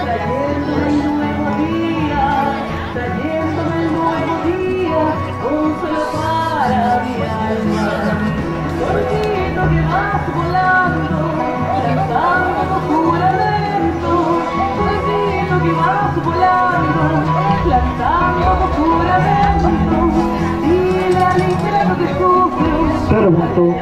B: Cero punto.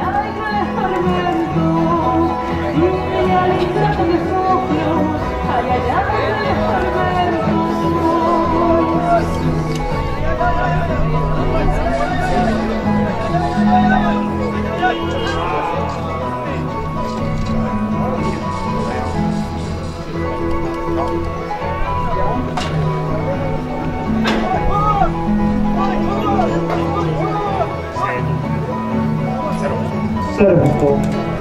B: Cero punto.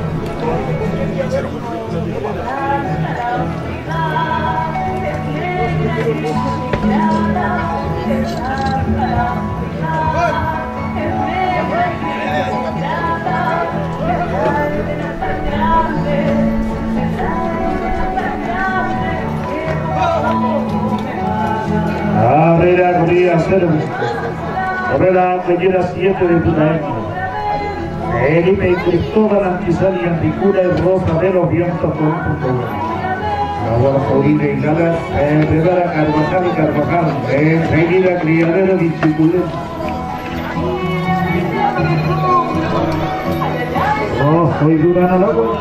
B: Herrera Corría cero punto. Herrera Mellera siete de Putaendo. Felipe y Cristóbal Antizal y Anticura y Rosa de los Vientos con un punto bueno. Ahora Paulina y Gala, Herrera Carvajal y Carvajal, enseguida Criadero y Chiculén. Rojo y Durán al agua.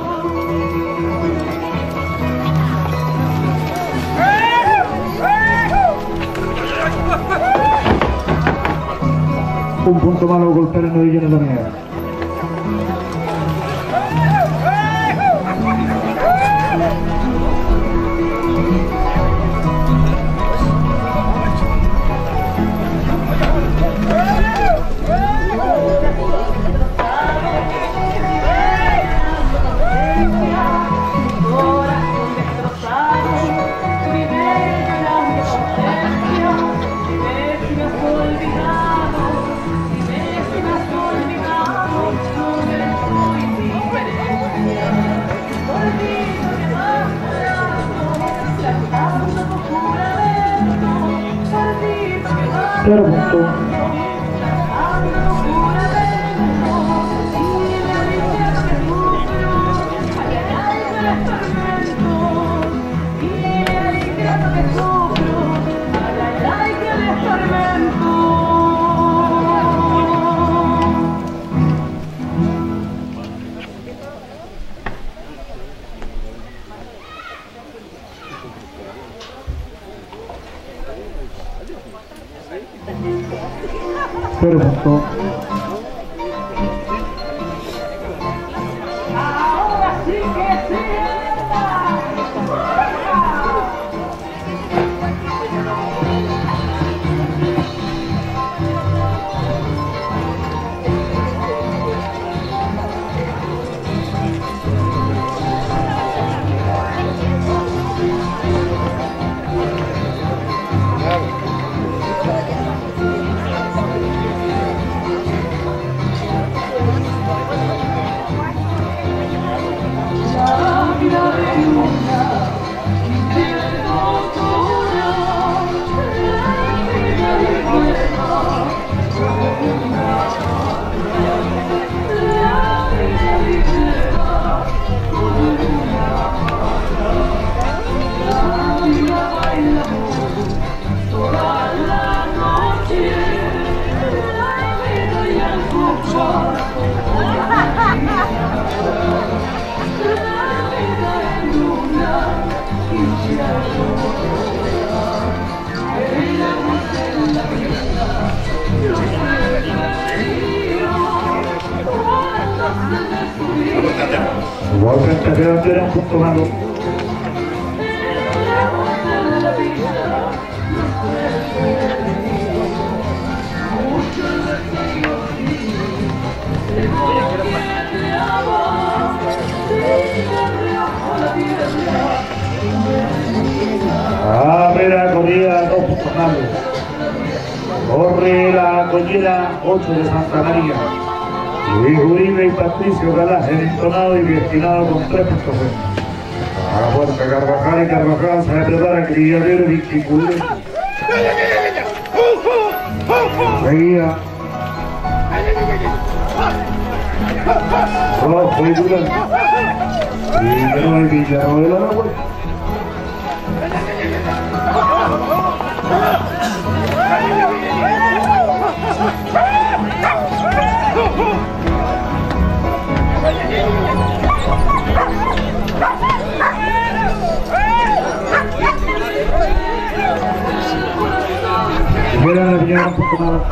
B: Un punto malo, golpear en Novillón en la mía. Cero punto. Cero punto. Igualmente quedan tiene un punto malo. Abre la corrida, dos puntos malos. Corre la collera, ocho de Santa María. Luis Uribe y Patricio Galás, el entonado y destinado con tres puntos buenos. A la puerta Carvajal y Carvajal se prepara Criadero y Chiculé. Seguía Rojo y Durán. Y no hay Villarro de la Aragua. Llega la Villarro un poco más.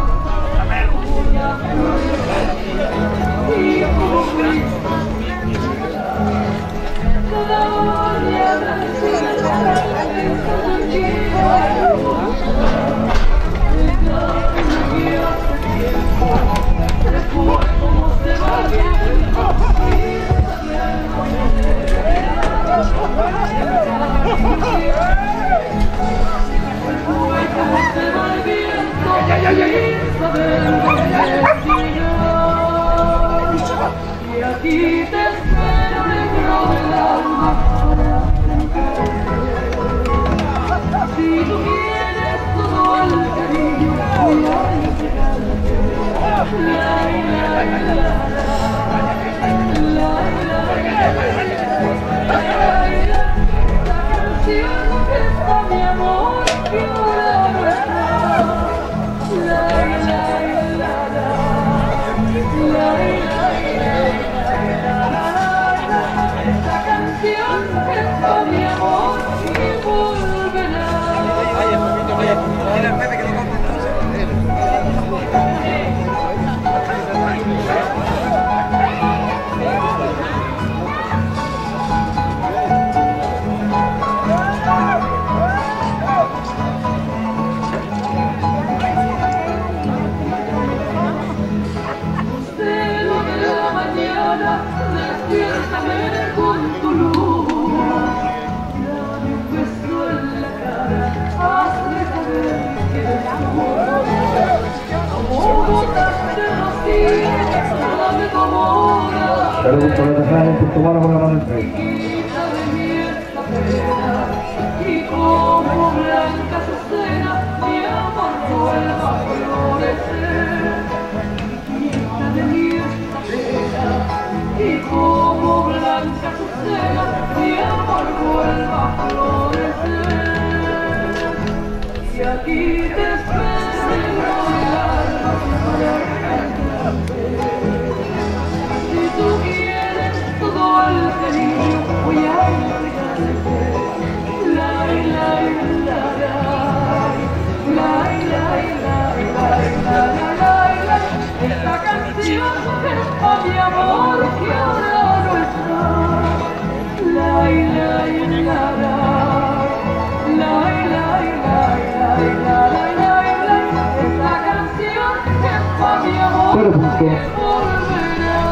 A: Y aquí te espero, negro del alma, si tú quieres todo el cariño, voy a entregarte. La, la, la, la, esta canción es para mi amor que ahora no está. La, la, la, la, la, esta canción es para mi amor y volverá. Lucero de la mañana, despiértame con tu luz. Dame un beso en la cara, hazme saber que eres tú. Como gotas de rocío, dame tu amor.
B: Pero gusto de dejar un punto malo con la mano en frente.
A: Quítame mi esta pena, y como blanca azucena, mi amor vuelva a florecer. Quítame mi esta pena, y como blanca azucena, mi amor vuelva a florecer. Y aquí te espero en el alma para cantarte. Si tú quieres todo el cariño, voy a entregarte. La, la, la, la, la, la, la, la, la. Esta canción es para mi amor que ahora no está. La, la, la, la, la, la, la, la, la. Esta canción es para mi amor
B: Cero punto.
A: que volverá.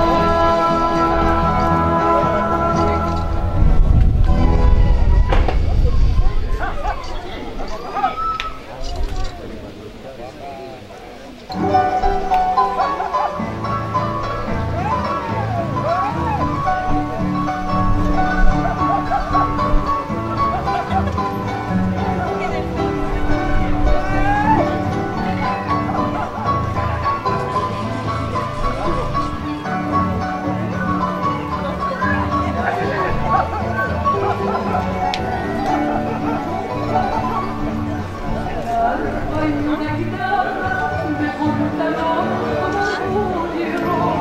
A: Hay una guitarra de pantalón como un hierro.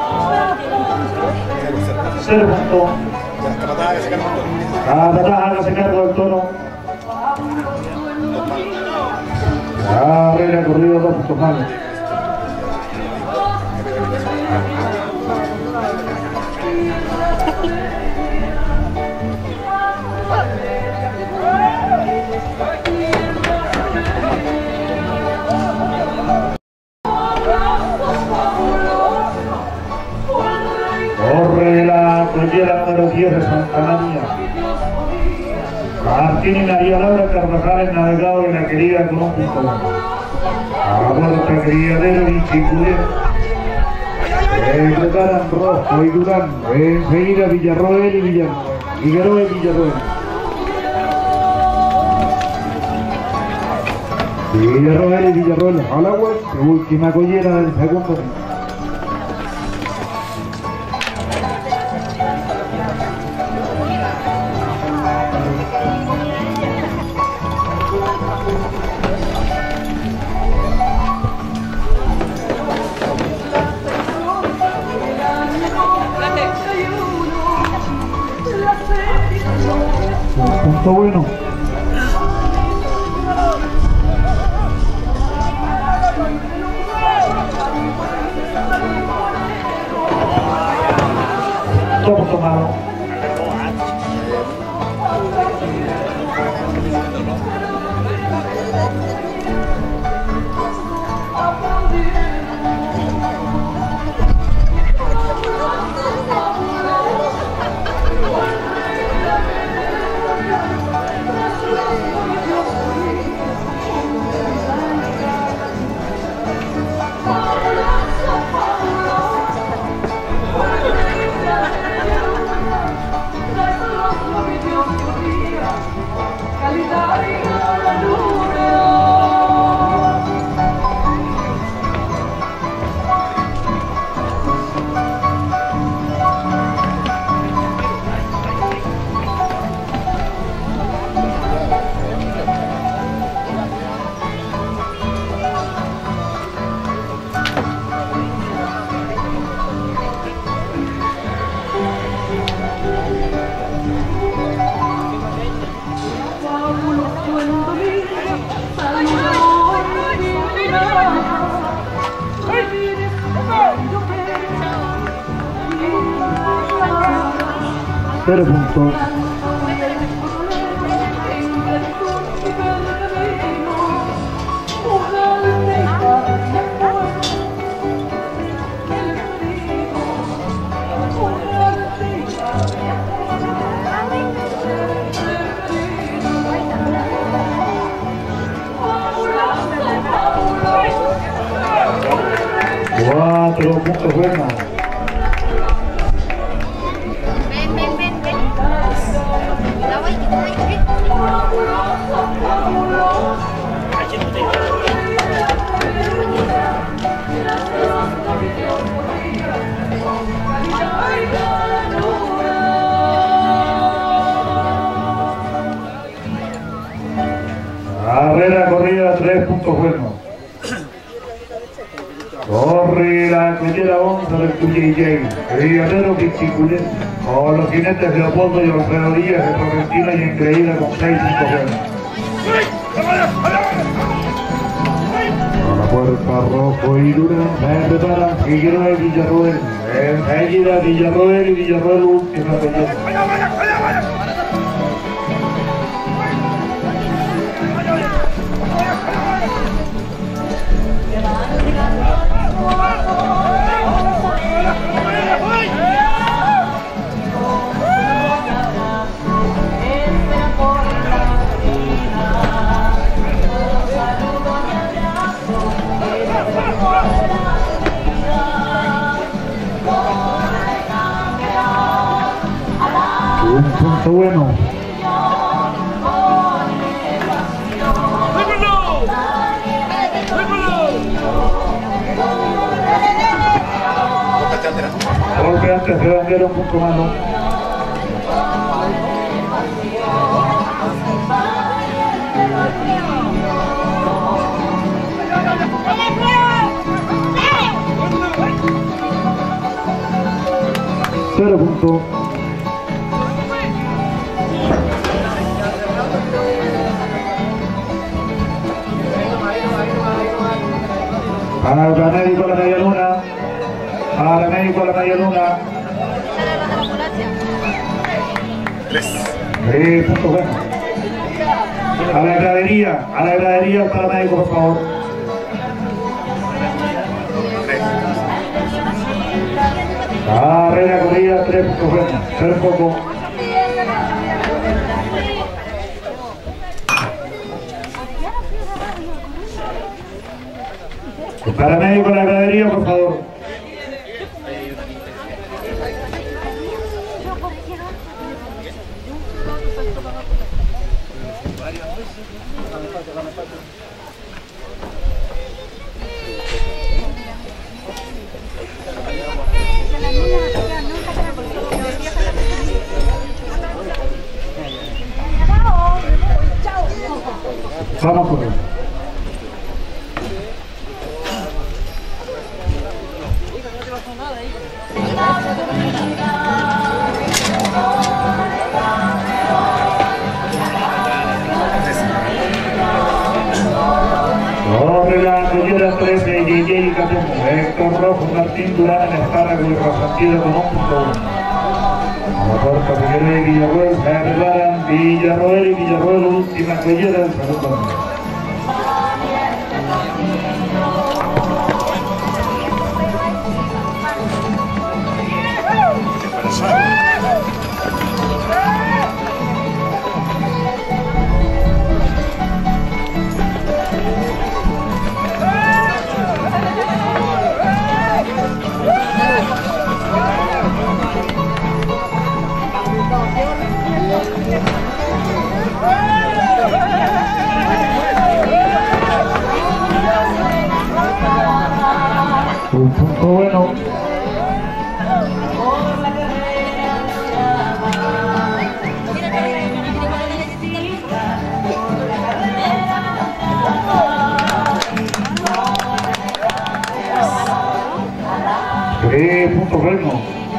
B: Cero punto. La patada haga se cargo del tono. Abre la corrida, dos puntos malos. número diez de Santa María. Martín y María Laura Carvajal, el navegado de la querida con un punto uno. A la puerta Criadero y Chicudé. Se preparan Rojo y Durán. Enseguida Villarroel y Villarroel. Figueroa y Villarroel. Villarroel y Villarroel al agua. Última collera del segundo tiempo. Punto bueno. Todo tomado. Cero puntos. Cuatro puntos buenos.
D: Ven, ven, ven, ven. La voy, la voy, ven.
B: Carrera corrida, tres puntos buenos. Corre la collera once del Cuyillén, Villadero Pichiculén, con los jinetes Leopoldo y Alfredo Díaz de Torrentina y Engreída con seis puntos buenos. A la puerta Rojo y Durán, se preparan Figueroa y Villarroel. Enseguida Villarroel y Villarroel última collera. Un punto bueno. Golpe antes de bandera, un punto malo. Cero punto. Para el médico la media luna. Para el médico la media luna. Tres puntos buenos. A la gradería, a la gradería para el médico, por favor. Carrera corrida, Collera tres puntos buenos, cero poco. El paramédico de la gradería, por favor. Vamos por él. Corre la Collera trece, J J Catemo, Héctor Rojo, Martín Durán, Espárrago y Rafantido con un punto uno. La cuarta Figueroa y Villarroel se arreglaran Villarroel y Villarroel, última Collera del segundo. Un punto bueno. Tres puntos buenos.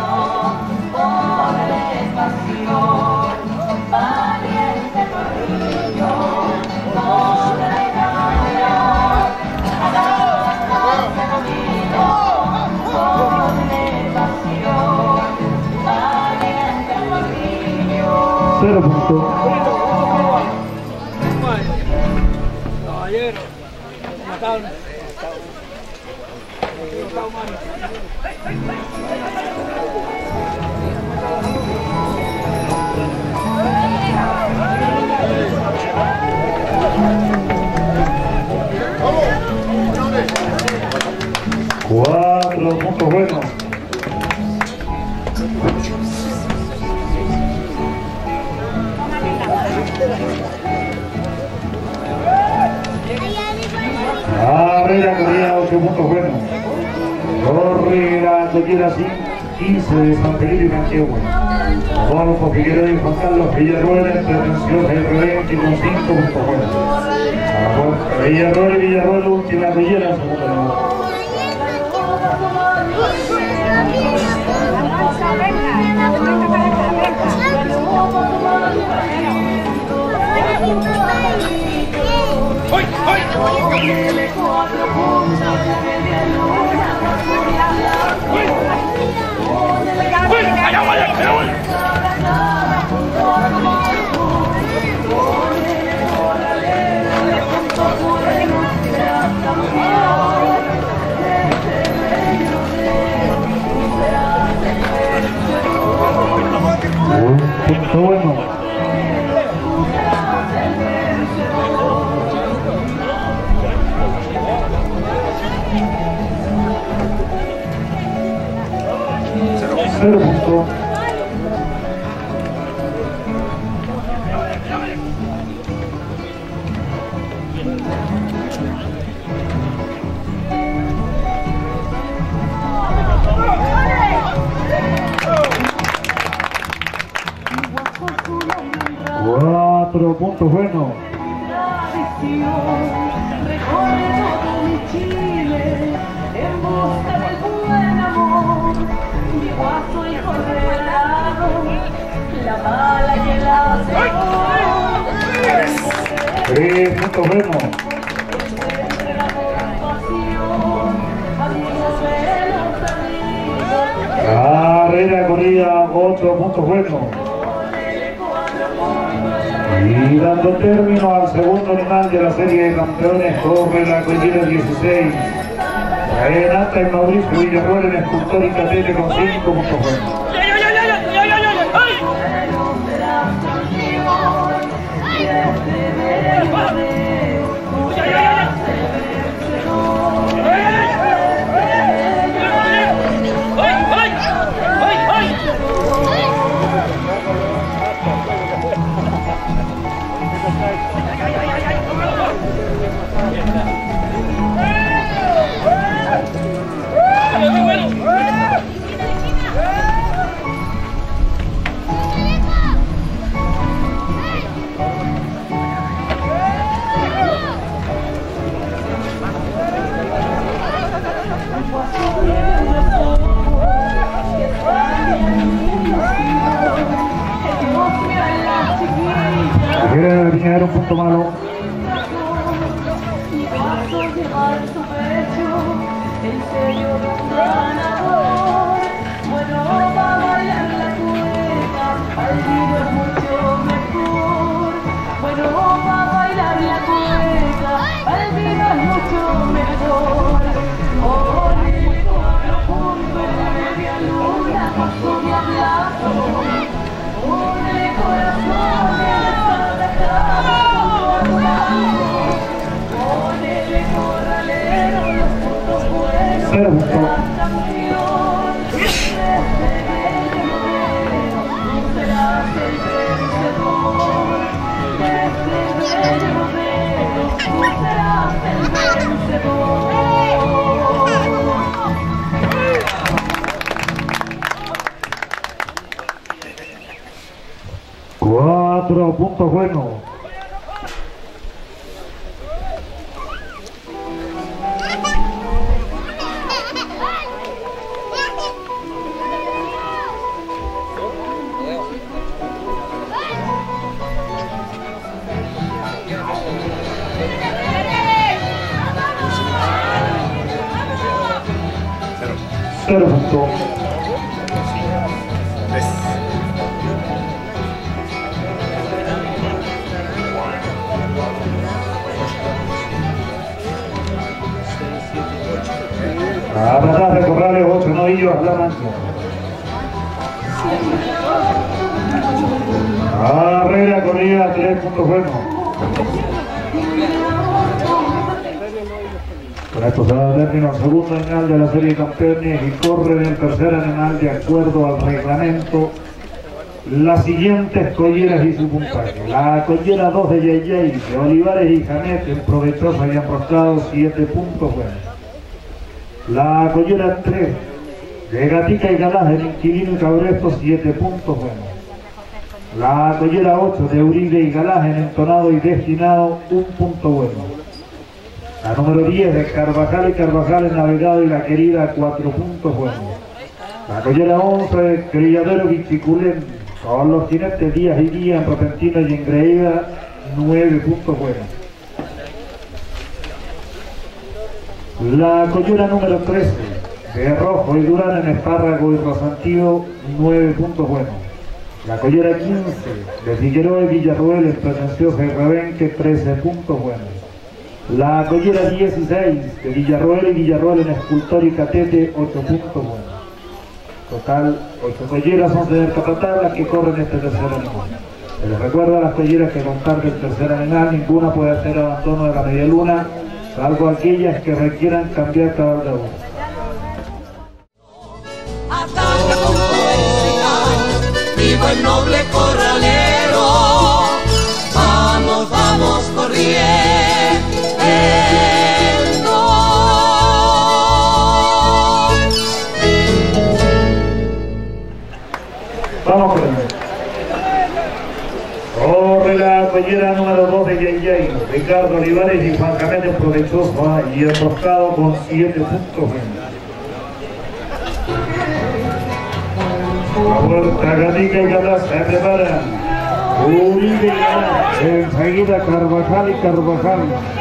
B: Cero puntos.
G: Caballero, mataron.
B: Cuatro puntos buenos. Carrera corría ocho puntos buenos. Corre la Collera quince de San Felipe y Manquehue. Adolfo Figueroa y Juan Carlos Villarroel, entretención de Reventi con cinco puntos buenos. Villarroel y Villarroel, última Collera en segundo lugar. Un punto bueno. Cero punto. Cuatro puntos buenos.
A: Recorre todo mi Chile en busca del buen amor. Mi guaso y correlado, la bala y el acero.
B: Tres puntos buenos. Carrera corrida, ocho puntos buenos. Y dando término al segundo animal de la serie de campeones, corre la Collera dieciséis. Renata y Mauricio Villarroel en escultor y catete con cinco puntos buenos. Quiere llegar un punto malo. Cero punto. Cuatro puntos buenos. Cero puntos. A tratar de corrales ocho novillos a la mancha. Carrera corrida, tres puntos buenos. Con esto se va a término el segundo animal de la serie de campeones y corre el tercer animal de acuerdo al reglamento. Las siguientes colleras y su puntaje. La collera dos de Yeyey, de Olivares y Janet, en provechosa y enroscado, siete puntos buenos. La collera tres de Gatica y Galás, el Inquilino y Cabresto, siete puntos buenos. La collera ocho de Uribe y Galás, en Entonado y Destinado, un punto bueno. La número diez de Carvajal y Carvajal, en Navegado y La Querida, cuatro puntos buenos. La collera once de Crilladero y Chiculén, con los jinetes Díaz y Díaz, en Repentina y Engreída, nueve puntos buenos. La collera número trece de Rojo y Durán, en Espárrago y Rosantío, nueve puntos buenos. La collera quince de Figueroa y Villarruel, en Pretenciosa y Rebenque, trece puntos buenos. La collera dieciséis de Villarroel y Villarroel, en Escultor y Catete, ocho puntos buenos. Total, ocho colleras son de Capatá las que corren este tercer animal. Se les recuerda a las colleras que con tal del tercer animal ninguna puede hacer abandono de la media luna, salvo aquellas que requieran cambiar cabal de uno.
H: Ataca con fuerza, viva el noble corralero, vamos, vamos corriendo.
B: Vamos con él. Corre la collera número dos de Yeyey, Ricardo Olivares y Juan Jaménez, provechoso y enroscado con siete puntos. La vuelta Gatica y Galás se preparan. Uribe y Galás, enseguida Carvajal y Carvajal.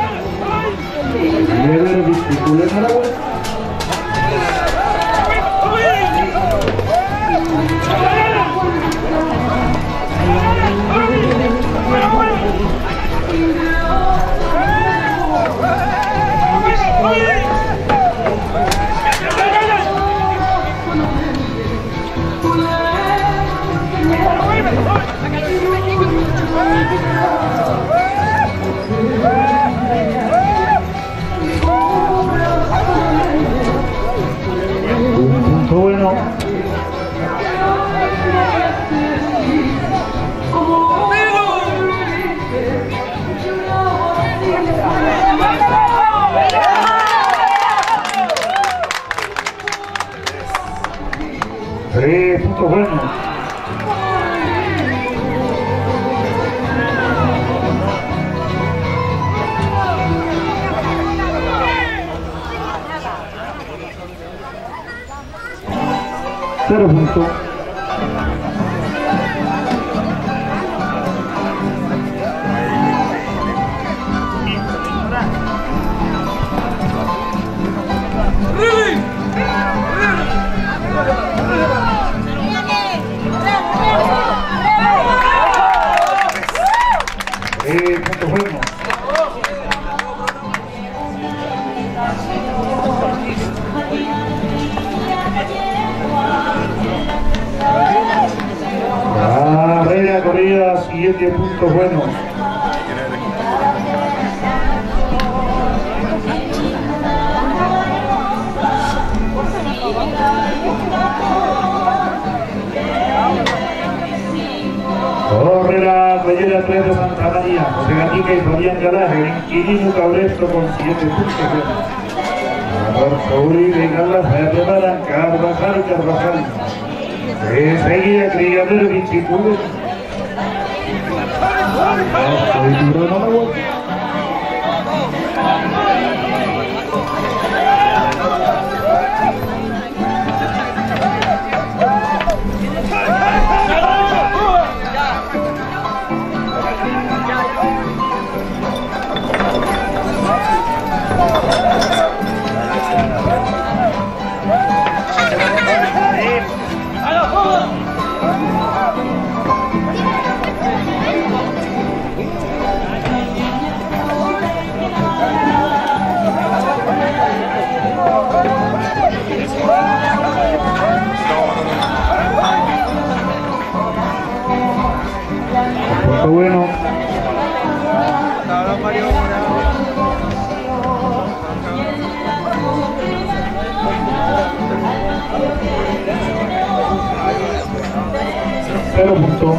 B: Levere Vizticulén a la vuelta. Tres puntos buenos. Cero puntos. Eh, punto bueno. Carrera corrida, siete puntos buenos. Corre la playera tres de Santa María, José Gatica y Fabián Galaje, el inquilino Cabresto con siete puntos buenos. Alberto Uribe y Galas se preparan Carvajal y Carvajal. Enseguida Criadero y Chicude. Punto bueno. Cero punto.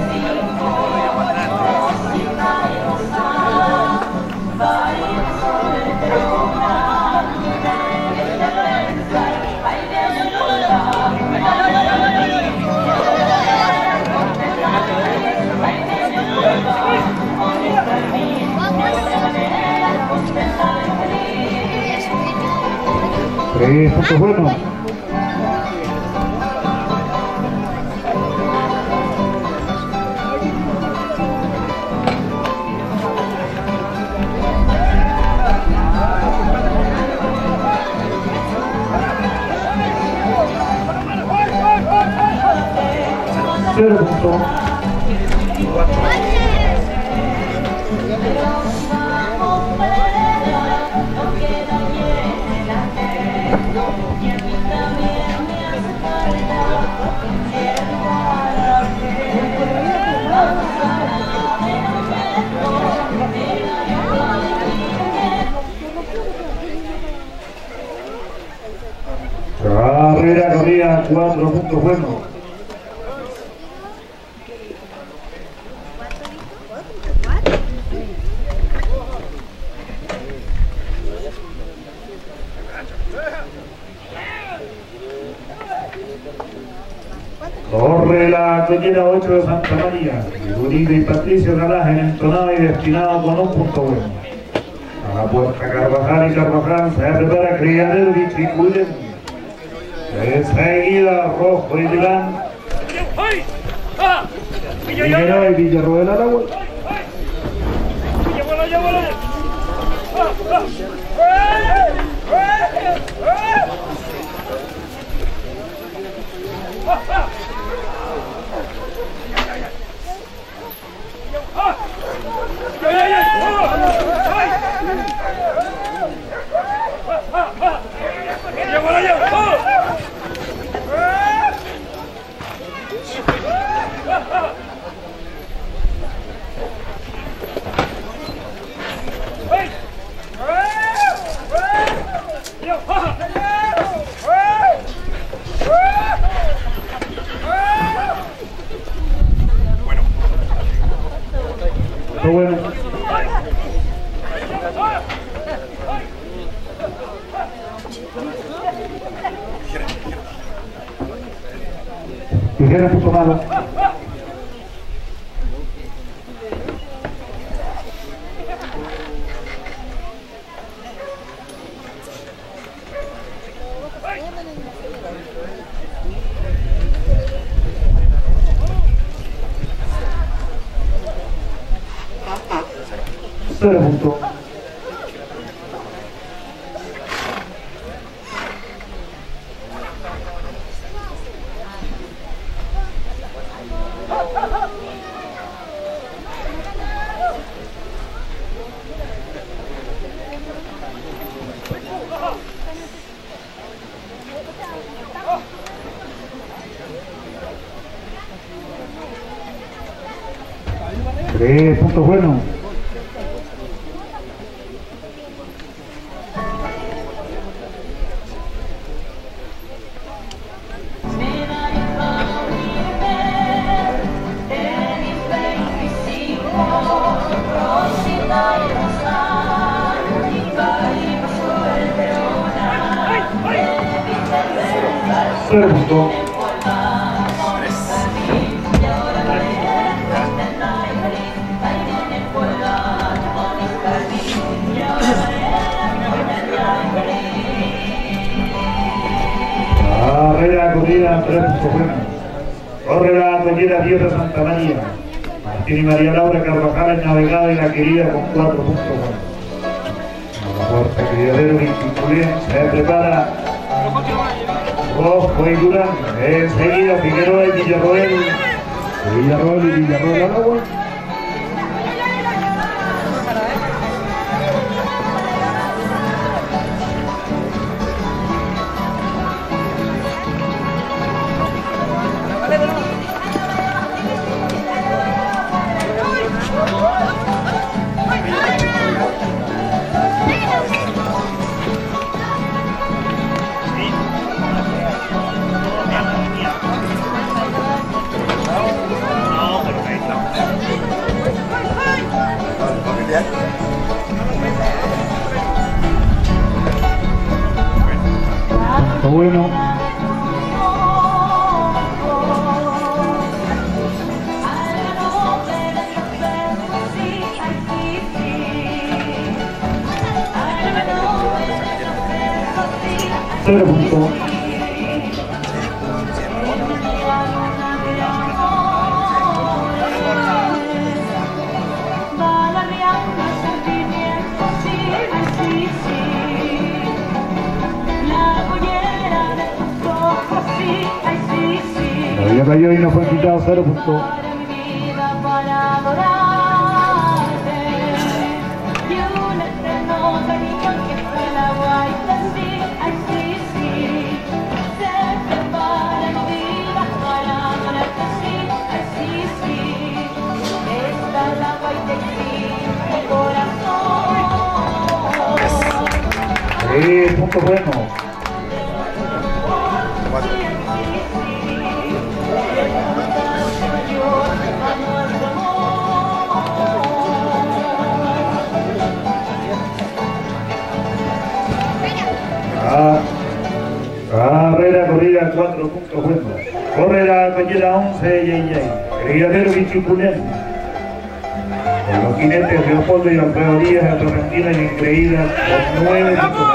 B: Tres puntos buenos. Cero puntos. Carrera corrida, cuatro puntos buenos. Corre la collera ocho de Santa María. Uribe y Patricio Galaje entonado y destinado con un punto bueno. A la puerta Carvajal y Carvajal se prepara Criadero y Chicude. Enseguida Rojo y Milán. Figueroa y Villarroel al agua. Bueno. Tercera punto malo. Cero punto. Tres puntos buenos. Cero puntos. Carrera corrida tres puntos buenos. Corre la collera Tierra Santa María. Martín y María Laura Carvajal en navegada y la querida con cuatro puntos buenos. La puerta criadero Vinculén se prepara. Rojo y Durán. Enseguida Figueroa y Villarroel. Villarroel y Villarroel al agua. Está bueno. Cero punto. Ya cayó y no fue quitado cero puntos. Sí, punto bueno. Carrera corrida cuatro puntos buenos. Corre la collera once Yey Yey. Criadero Vinculén. Con los jinetes Leopoldo y Alfredo Díaz, la Torrentina y Increída con nueve puntos.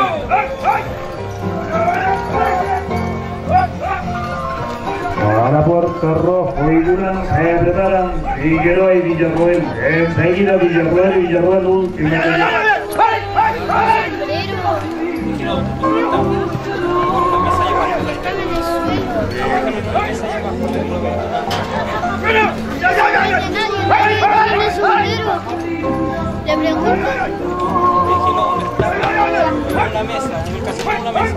B: A la puerta Rojo y Durán se preparan Figueroa y Villarroel. Enseguida Villarroel y Villarroel último.
D: Le pregunto.
G: En una mesa, en el casino en una mesa.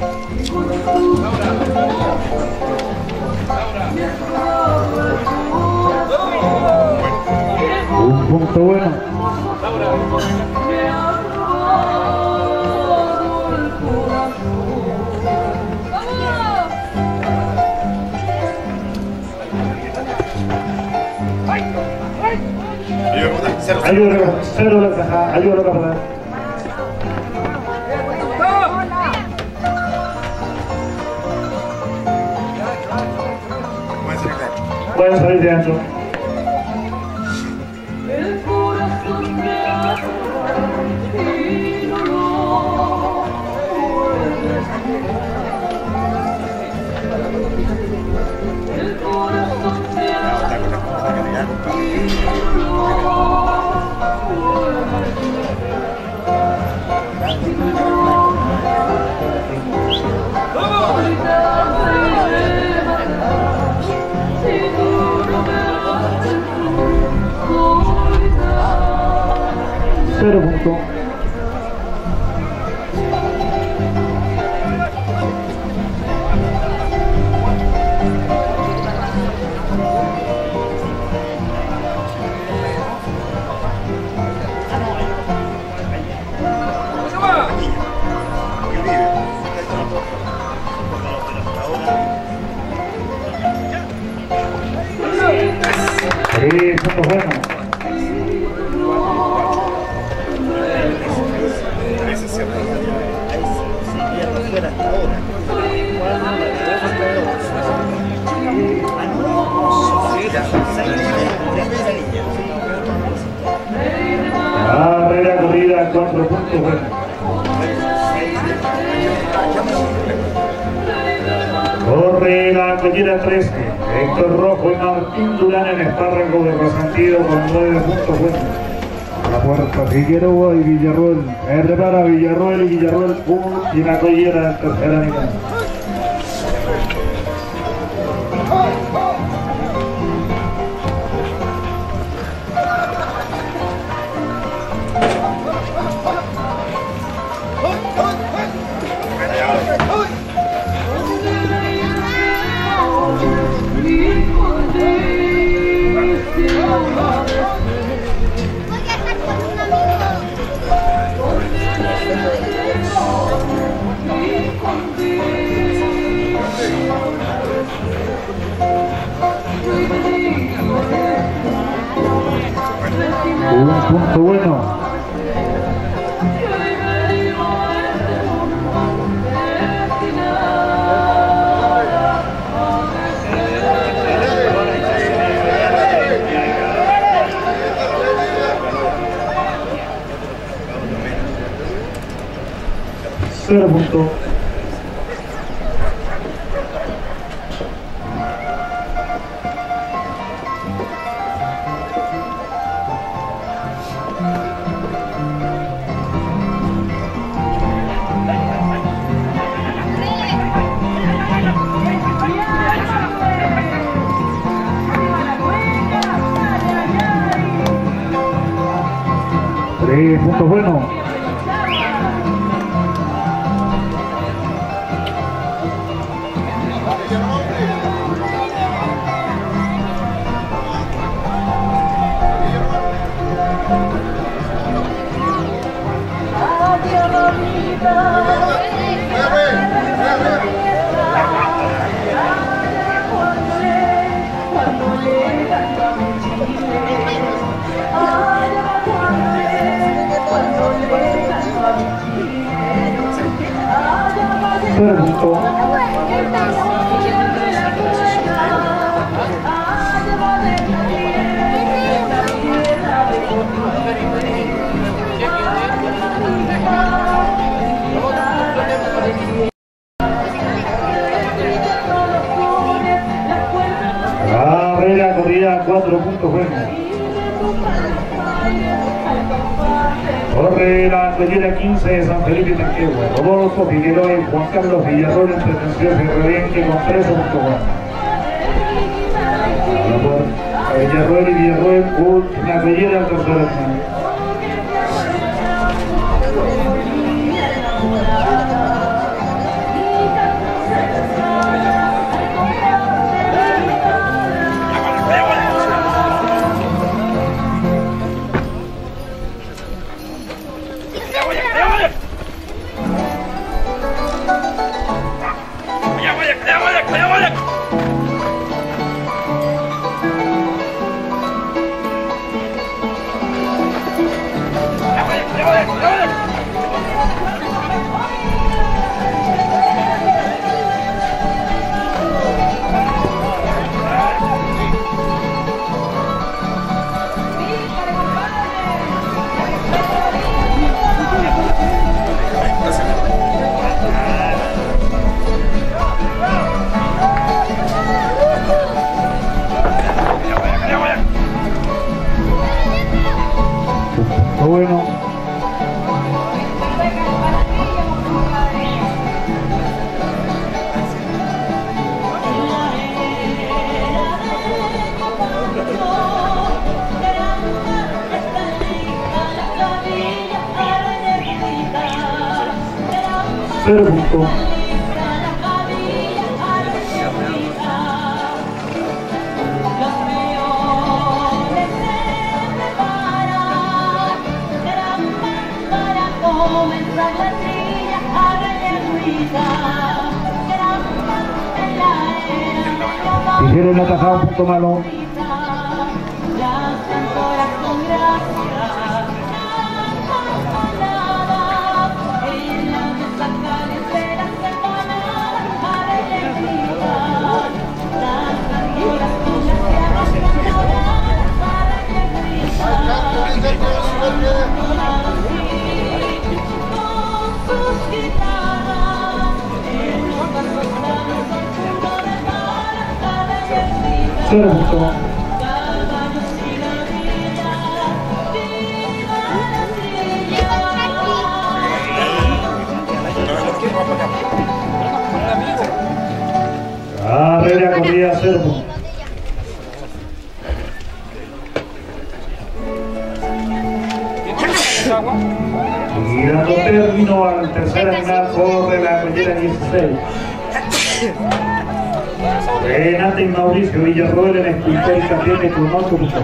B: Un punto bueno. Ayúdalo, cero la caja, ayúdalo a parar. Pueden salir de ancho.
A: El corazón me ama y no lo puedes negar. El corazón me ama y no lo puedes
B: Cero punto. Sí, punto bueno. Carrera corrida, cuatro puntos buenos. Corre la collera trece, Héctor Rojo y Martín Durán en espárrago de resentido con nueve puntos buenos. A la puerta Figueroa y Villarroel. Me prepara Villarroel y Villarroel uno y la collera en tercera mitad. Un punto bueno. Cero punto. Tres puntos buenos. Cero punto. Carrera corrida, cuatro puntos buenos. Corre la collera quince de San Felipe Tenquehue. Rodolfo Figueroa y Juan Carlos Villarroel en pretensión de Rebenque con tres puntos buenos. Villarroel y Villarroel, una collera al tercer final. Cero puntos. Dijeron el atajado, un punto malo. Cero puntos. Carrera corrida, cero puntos. Y dando término al tercer animal por de la collera dieciséis. Renate y Mauricio Villarroel en escultor y campeón con ocho puntos.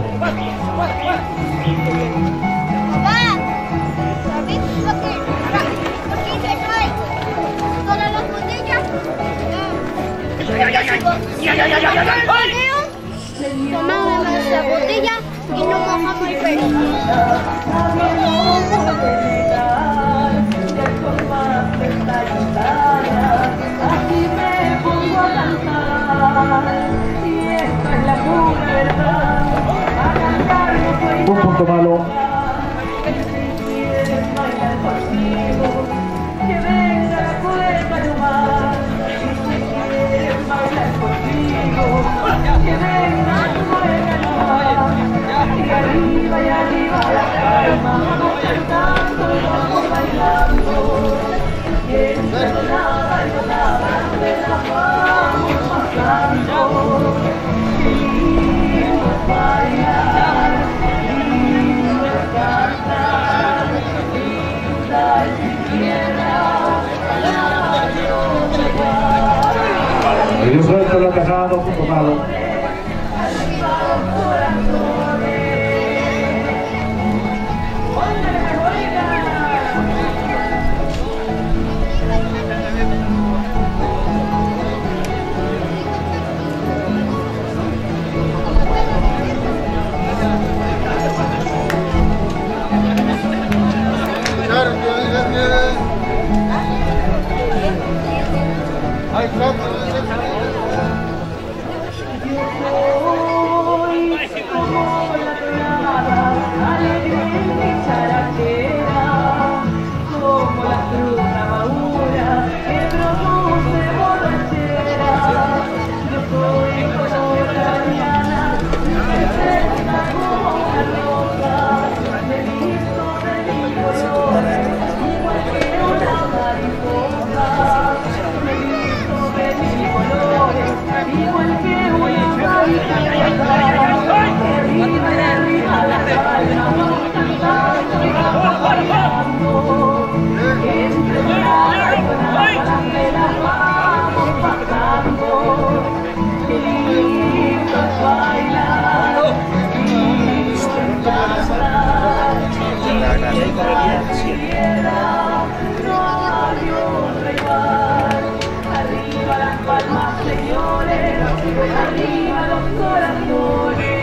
D: Tomamos la botella y no mojamos el pelo.
A: Así me pongo a cantar, y esta es la pura verdad, a cantar no soy
B: Un punto malo.
A: Si quieres bailar conmigo, que venga la cuerda nomás. Si quieres bailar conmigo, que venga la cuerda nomás. Y arriba y arriba la palma, vamos cantando y vamos bailando. Y entre nada y nada, de la vamos pasando. Qué lindo es bailar, qué lindo es cantar, qué linda es mi tierra, la yo
B: Y yo suelto lo atajado, punto malo.
A: arriba los corazones. ¡Oigan, oigan! Soy como la tonada, alegre y charachera, como la fruta madura que produce borrachera. Yo soy como la mañana, que fresca como una rosa, me visto de mi color, igual que una mariposa. Me visto de mi color, igual que una mariposa. Arriba y arriba la palma, vamos cantando y vamos bailando. Entre nada y nada, me la vamos pasando. Qué lindo es bailar, qué lindo es cantar, qué linda es mi tierra, no hay otra igual. Arriba las palmas, señores, arriba los corazones.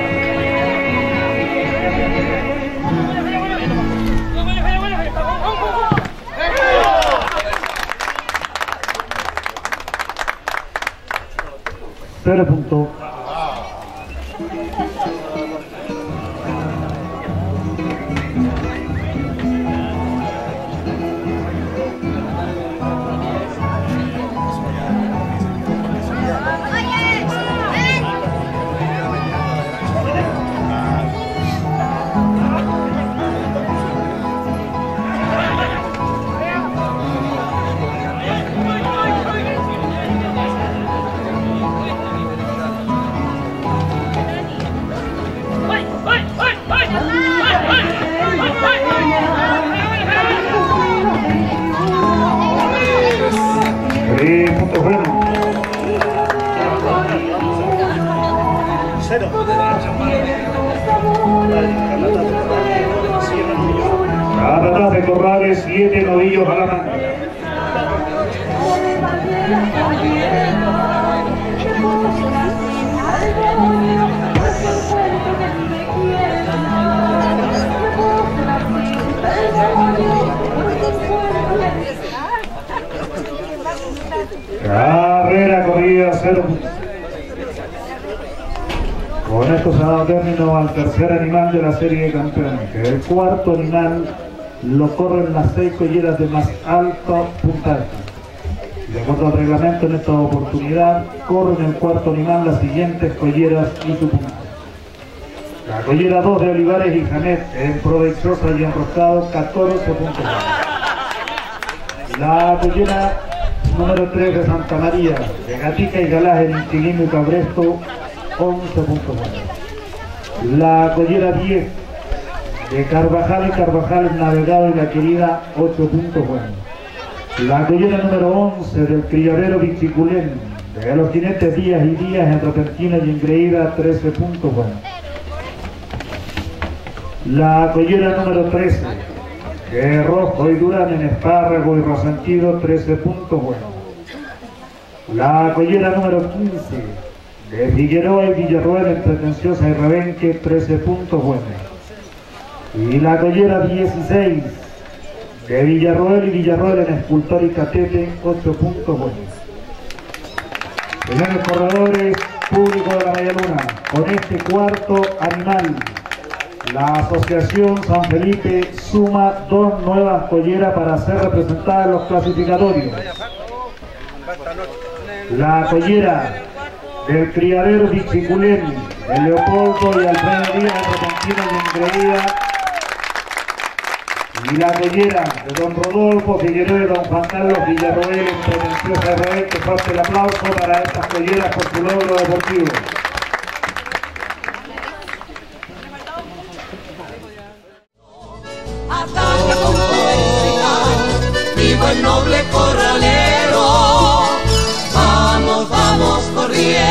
B: Cero puntos. Caratas de corrales, siete novillos a la mano. Carrera corrida cero. Con esto se ha dado término al tercer animal de la serie de campeones. El cuarto animal lo corren las seis colleras de más alto puntaje. De acuerdo al reglamento, en esta oportunidad corren el cuarto animal las siguientes colleras y su puntaje. La collera dos de Olivares y Janet en Provechosa y Enroscado, catorce puntos. La collera número tres de Santa María, de Gatica y Galás en Inquilino y Cabresto, once puntos. La collera diez de Carvajal y Carvajal en Navegado y La Querida, ocho puntos buenos. La collera número once del Criadero Bichiculén, de los jinetes Díaz y Díaz en Repentina y Engreída, trece puntos buenos. La collera número trece de Rojo y Durán en Espárrago y Rosentido, trece puntos buenos. La collera número quince de Figueroa y Villarroel en Pretenciosa y Rebenque, trece puntos buenos. Y la collera dieciséis de Villarroel y Villarroel en Escultor y Catete, ocho puntos buenos. Señores corredores, público de la Media Luna, con este cuarto animal, la Asociación San Felipe suma dos nuevas colleras para ser representadas en los clasificatorios. La collera del Criadero Bichiculén, de Leopoldo y Alfredo Díaz en Repentina y Engreída, y la collera de don Rodolfo Figueroa y don Juan Carlos Villarroel en Pretenciosa R B, que parte el aplauso para estas colleras por su logro deportivo.
H: Viva el noble corralero, vamos, vamos corriendo.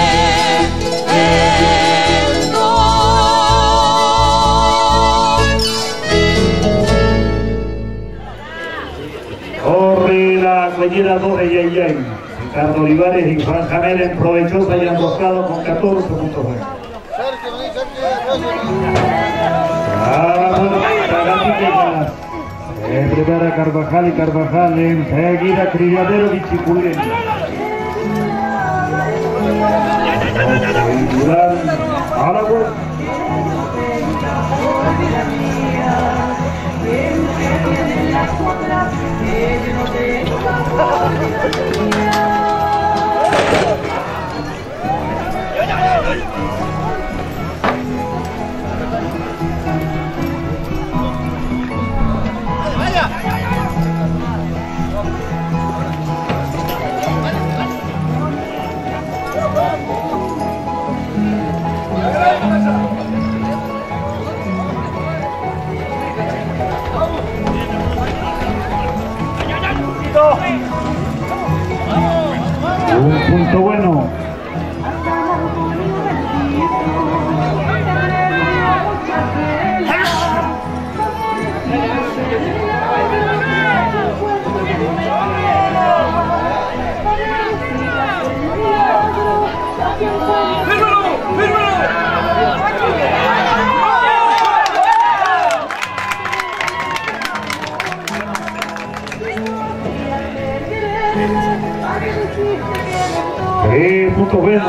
B: Corre la collera dos de Yay Yay, Ricardo Olivares y Juan Jamel en Provechosa y Enroscado con catorce puntos buenos. Se prepara Carvajal y Carvajal enseguida Criadero Bichiculén. A la vuelta. Un punto bueno. Tres puntos buenos.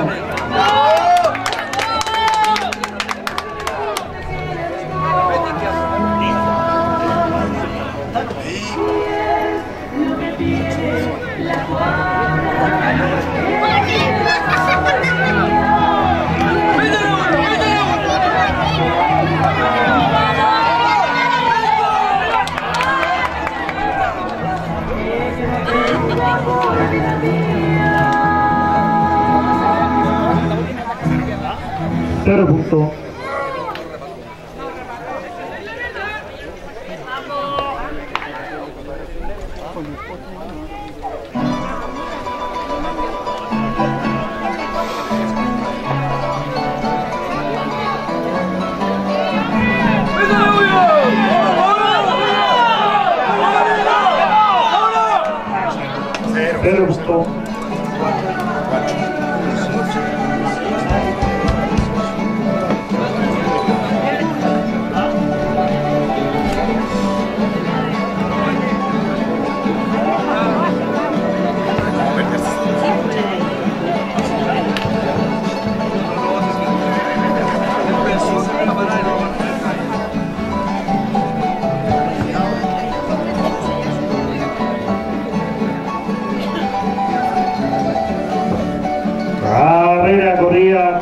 B: Cero punto.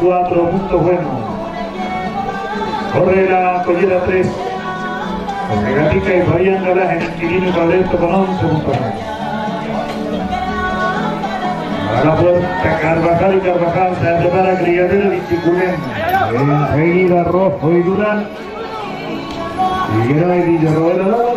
B: cuatro puntos buenos. Corre la collera tres. José Gatica y Fabián Galás en Inquilino y Cabreto con once puntos buenos. A la puerta Carvajal y Carvajal se prepara Criadero Vichiculén. Enseguida Rojo y Durán. Figueroa y Villarroel Alaba.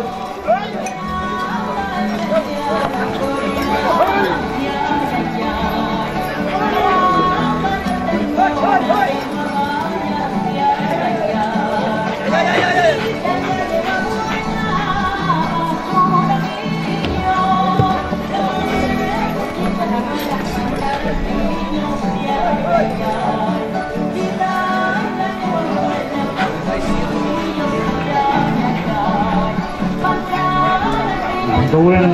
B: Punto bueno.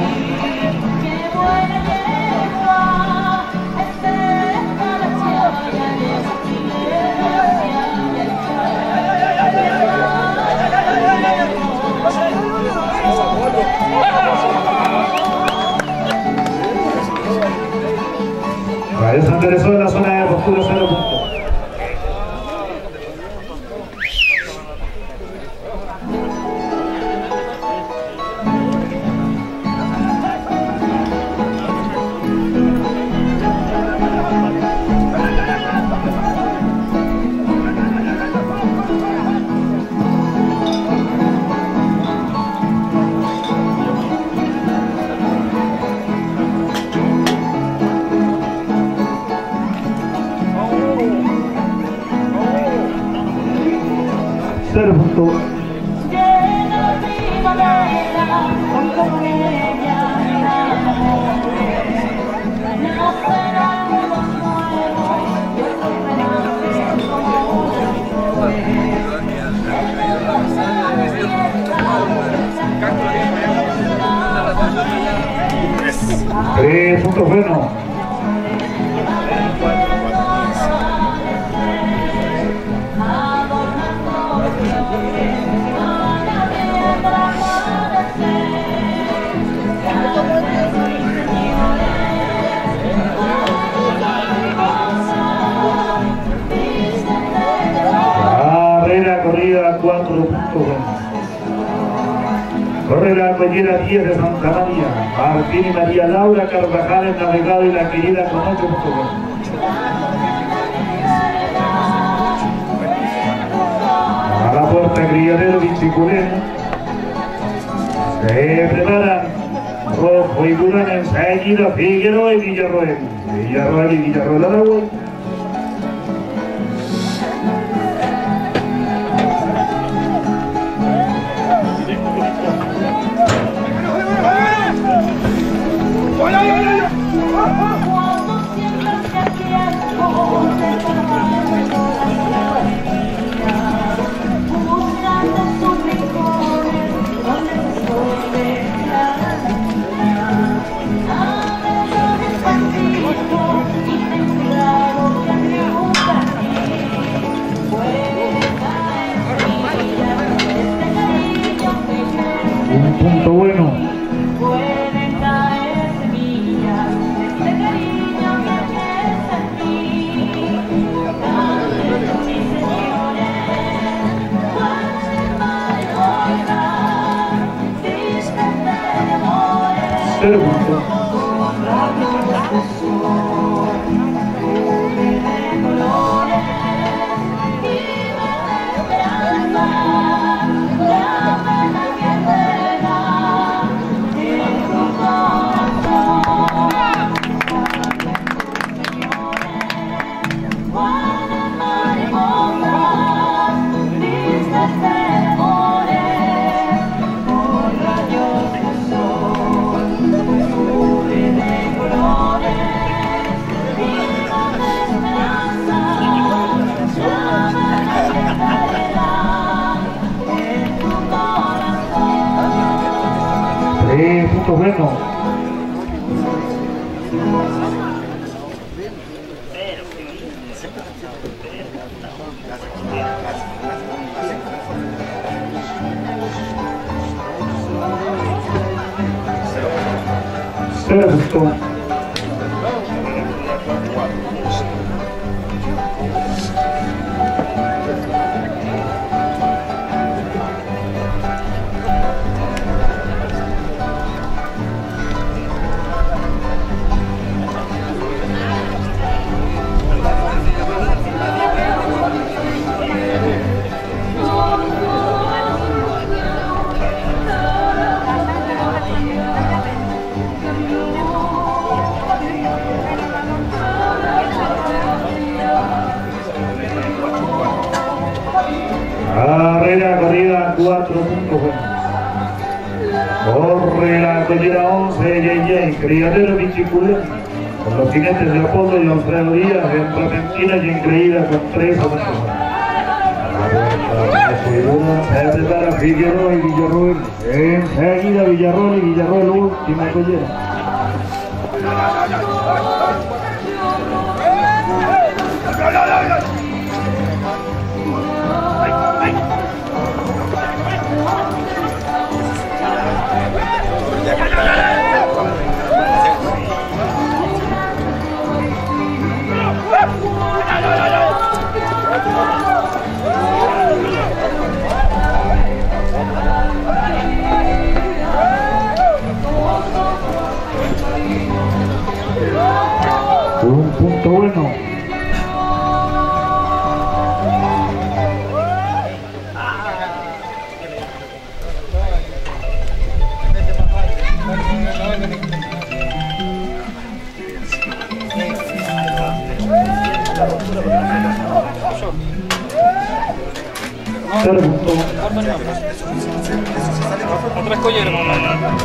B: Radio se enderezó en la zona de postura cero puntos. Cero puntos. Tres puntos buenos. Carrera corrida cuatro puntos buenos. Corre la collera diez de Santa María. Martín y María Laura Carvajal en navegado y la querida con ocho puntos buenos. A la puerta Criadero Vichiculén. Se preparan Rojo y Durán enseguida Figueroa y Villarroel. Villarroel y Villarroel Aragua. Un punto bueno.
A: Pueden caer semillas de cariño que empieza en mí. Canten mis señores, pueden mariposa, vístete de amores.
B: Cero puntos.
A: Con rayos de sol, nubes de colores, viva la esperanza, llama la guerrera en tu corazón. Señores, guarda mariposas, vístete de amores, con rayos de sol, nubes de colores, viva la esperanza, llama la guerrera en tu corazón.
B: Tres puntos buenos. Cero puntos. punto bueno. Corre la collera once, Yey, Criadero Bichiculén, con los jinetes de Apolo y Alfredo Díaz, en repentina y increída con tres puntos buenos. Se prepara Figueroa y Villarroel, enseguida Villarroel y Villarroel, última collera. Un punto bueno. Cero punto.
G: Atrás collera, mamá.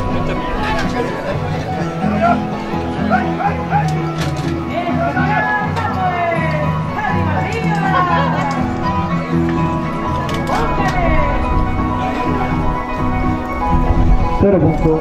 B: Cero punto.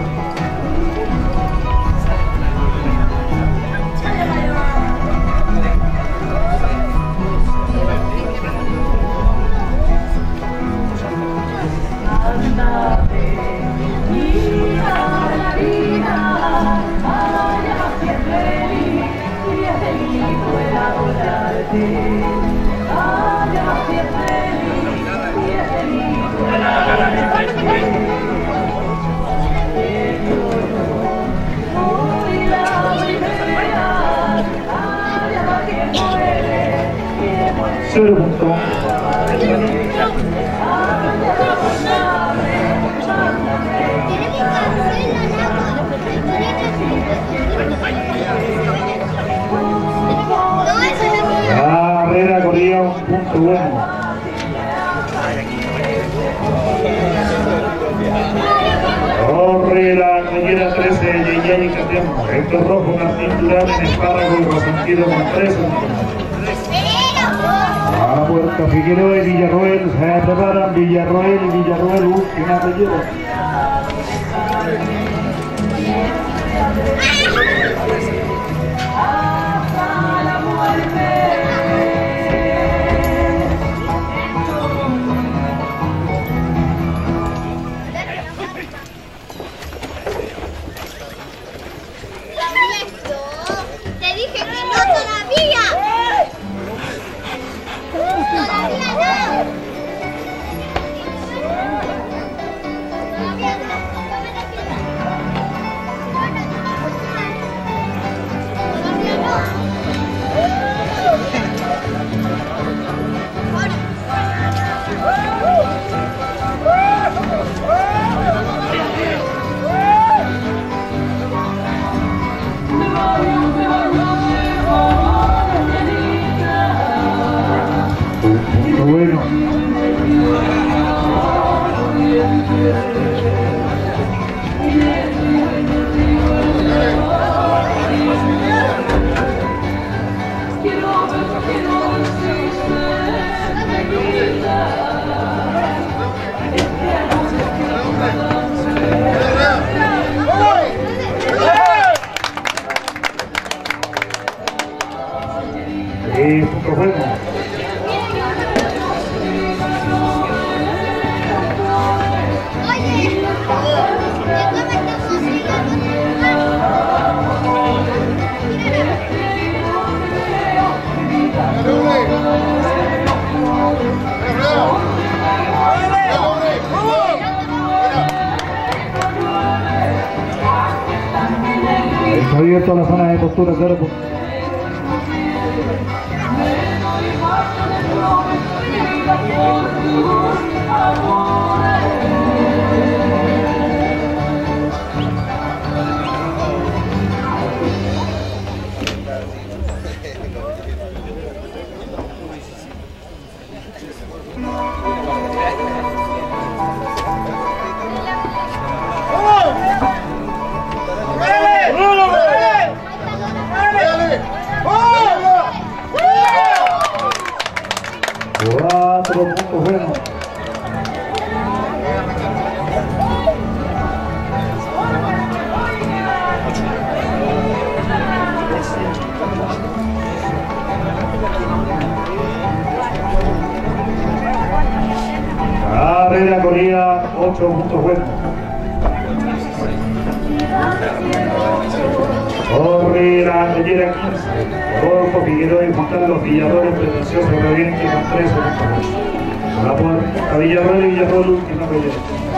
B: Cero punto. La Herrera corría un punto bueno. Corre la collera trece, Yeyay campeón. Héctor Rojo, Martín Durán en espárrago y Rosentido con tres puntos. A la puerta Figueroa y Villarroel, se preparan Villarroel y Villarroel, última collera.
D: Te dije que no todavía. Todavía no. Todavía no.
B: Bueno. Y punto bueno. Está abierto la zona de postura, cero puntos. Cuatro puntos buenos. Carrera corrida, ocho puntos buenos. Corre la Anguillera quince. Rodolfo Figueroa y Juan Carlos Villarroel, pretencioso reviente con trece puntos buenos. Por la puerta Villarroel y Villarroel, última pelea.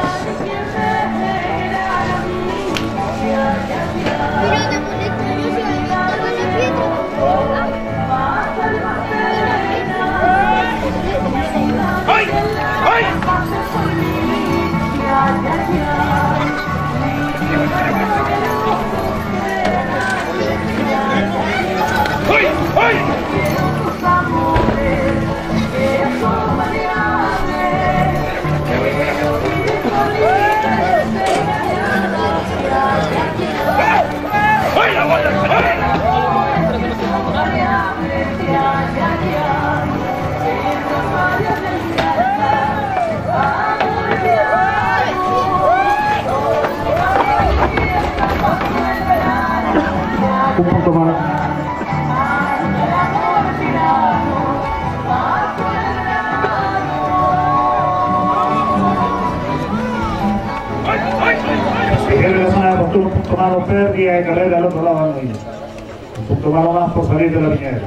B: Un punto más. Pierde la zona de postura, un punto malo, pérdida de carrera al otro lado del río. Un punto malo más por salir de la Piñera.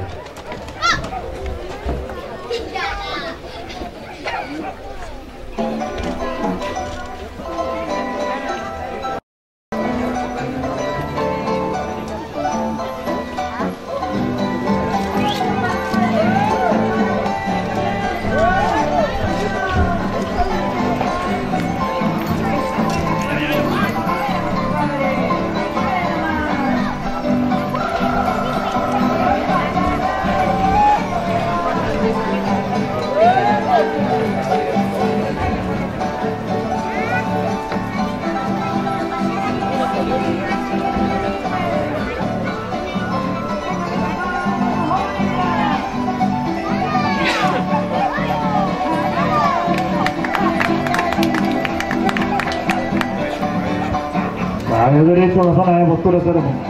B: Al derecho a la zona de postura cero puntos.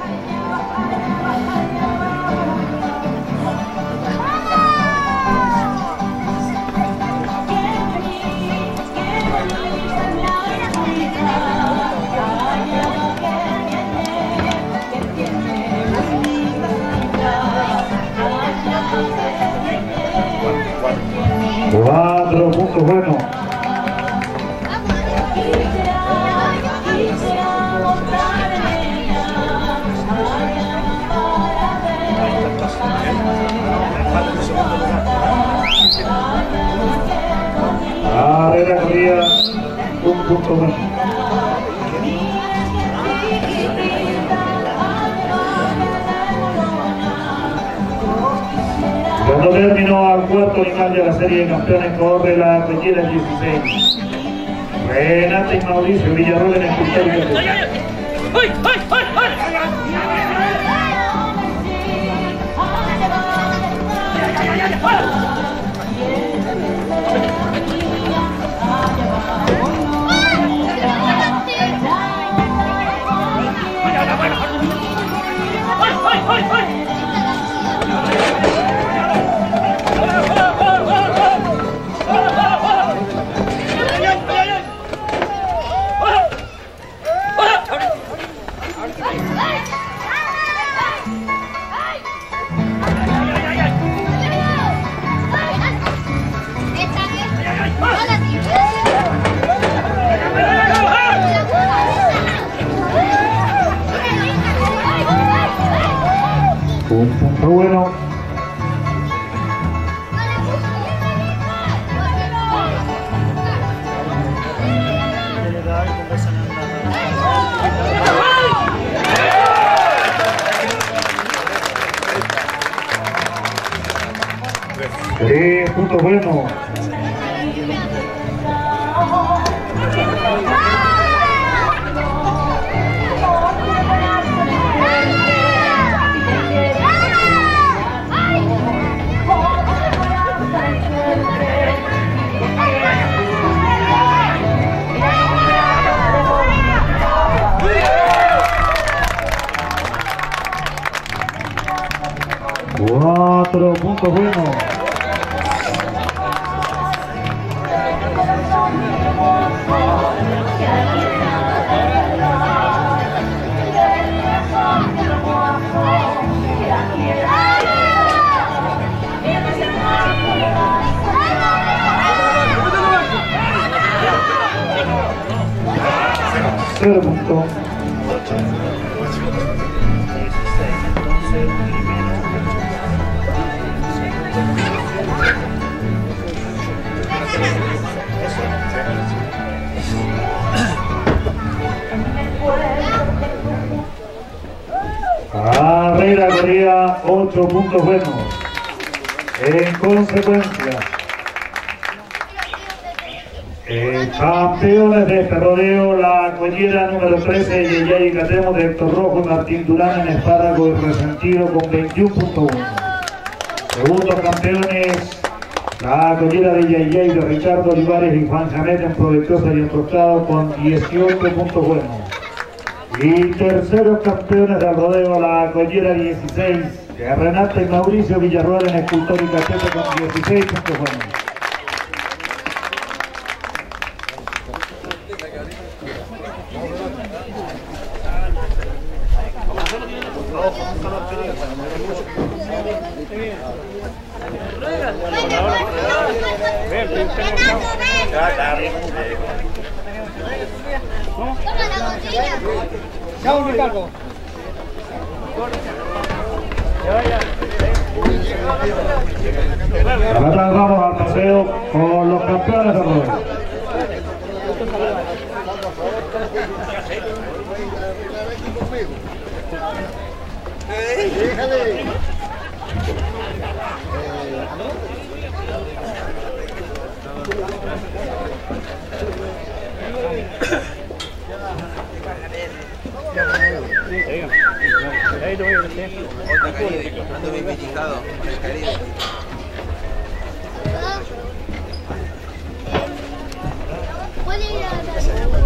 B: Cuatro puntos buenos. Carrera corrida, un punto menos. Cuando terminó al cuarto final de la serie de campeones, corre la Requiera dieciséis. Renata y Mauricio Villarroel en el punto. Un punto bueno. Tres puntos buenos. Cuatro puntos buenos. Cero puntos. Carrera corría ocho puntos buenos. En consecuencia, eh, campeones de este rodeo, la collera número trece, Yeyay Catemo de Héctor Rojo y Martín Durán en espárrago y resentido con veintiuno puntos buenos. Segundos campeones, la collera de Yeyay de Ricardo Olivares y Juan Janet en Provechosa y Enroscado con dieciocho puntos buenos. Y terceros campeones del rodeo, la collera dieciséis, de Renata y Mauricio Villarroel en Escultor y Cachete con dieciséis puntos buenos.
G: Chao, Ricardo.
B: Ahora vamos al paseo con los campeones del rodeo.
I: Ando bien pellizcado con el Caribe.
D: ¿Puede ir a la...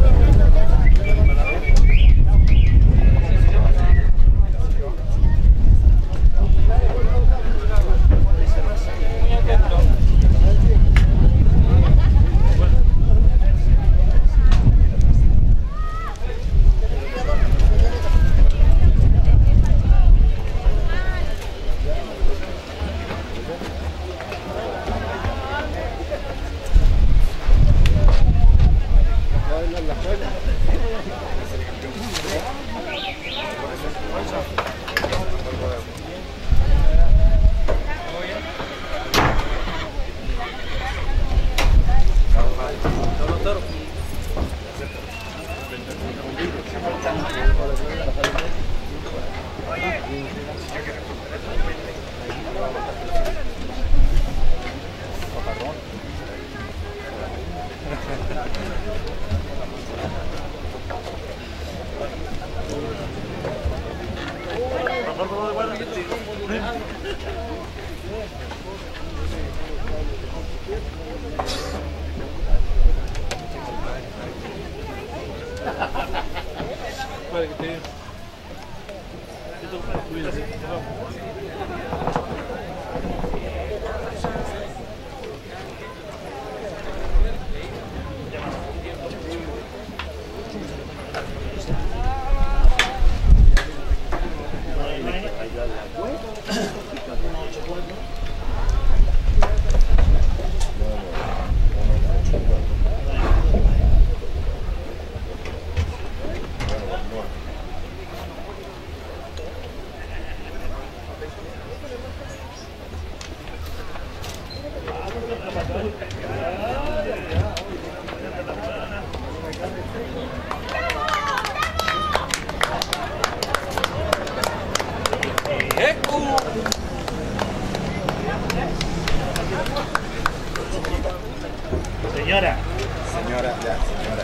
C: Señora.
I: Señora, ya, señora.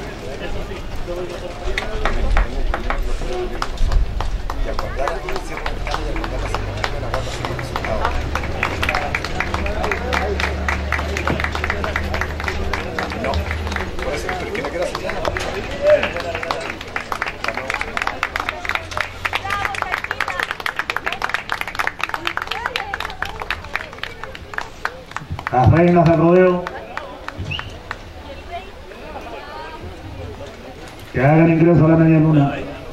I: Y acordar aquí el cierre del cambio y acordar la secretaria de la guarda sin resultado.
B: Las reinas del rodeo que hagan ingreso a la media luna.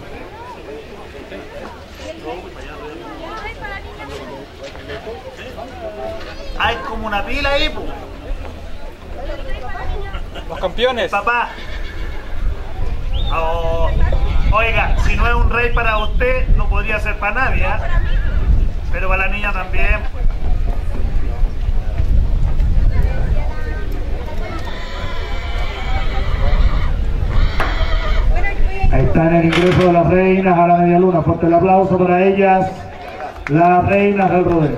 C: Hay como una pila ahí, po.
G: Los campeones.
C: Papá. Oh, oiga, si no es un rey para usted, no podría ser para nadie, ¿eh? Pero para la niña también.
B: Ahí están el ingreso de las reinas a la media luna. Fuerte el aplauso para ellas, las reinas del rodeo.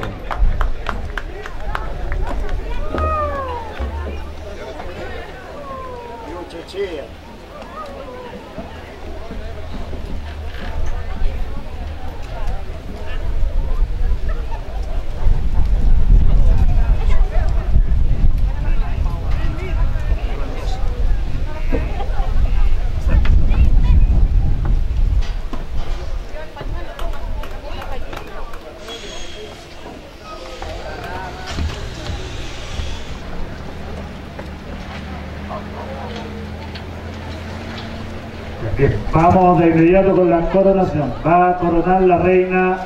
B: Bien, vamos de inmediato con la coronación. Va a coronar la reina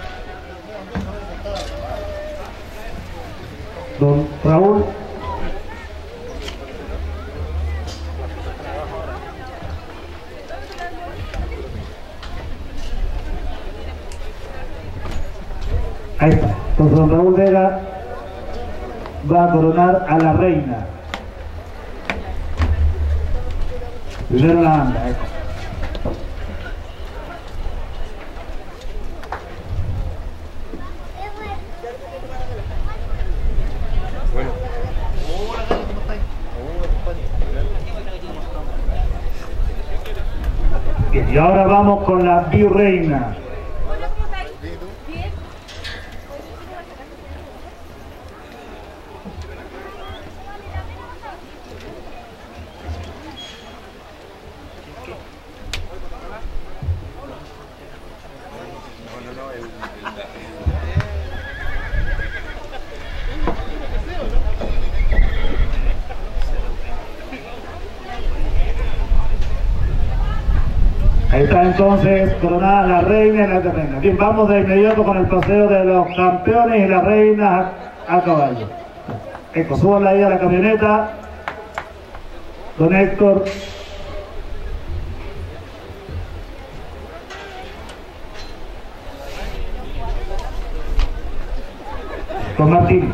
B: don Raúl. Ahí está. Entonces don Raúl Vega va a coronar a la reina. Primero la anda, eh. Bien, y ahora vamos con la virreina. Ahí está entonces coronada la reina y la reina. Bien, vamos de inmediato con el paseo de los campeones y las reinas a, a caballo. Esto, súbanla ahí a la camioneta. Don Héctor. Don Martín.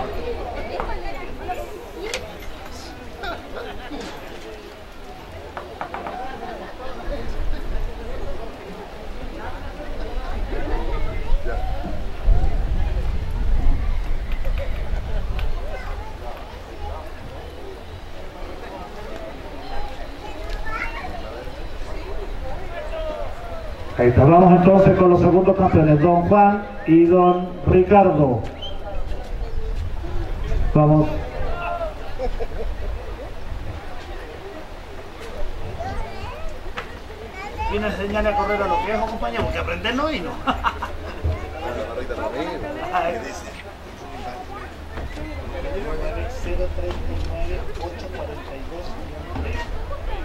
B: Ahí está, vamos entonces con los segundos campeones, don Juan y don Ricardo. Vamos.
C: Vine a enseñarle a correr a los viejos, compañeros, porque aprender no vino. Ay, dice. cero treinta y nueve, ocho cuarenta y dos, uno tres.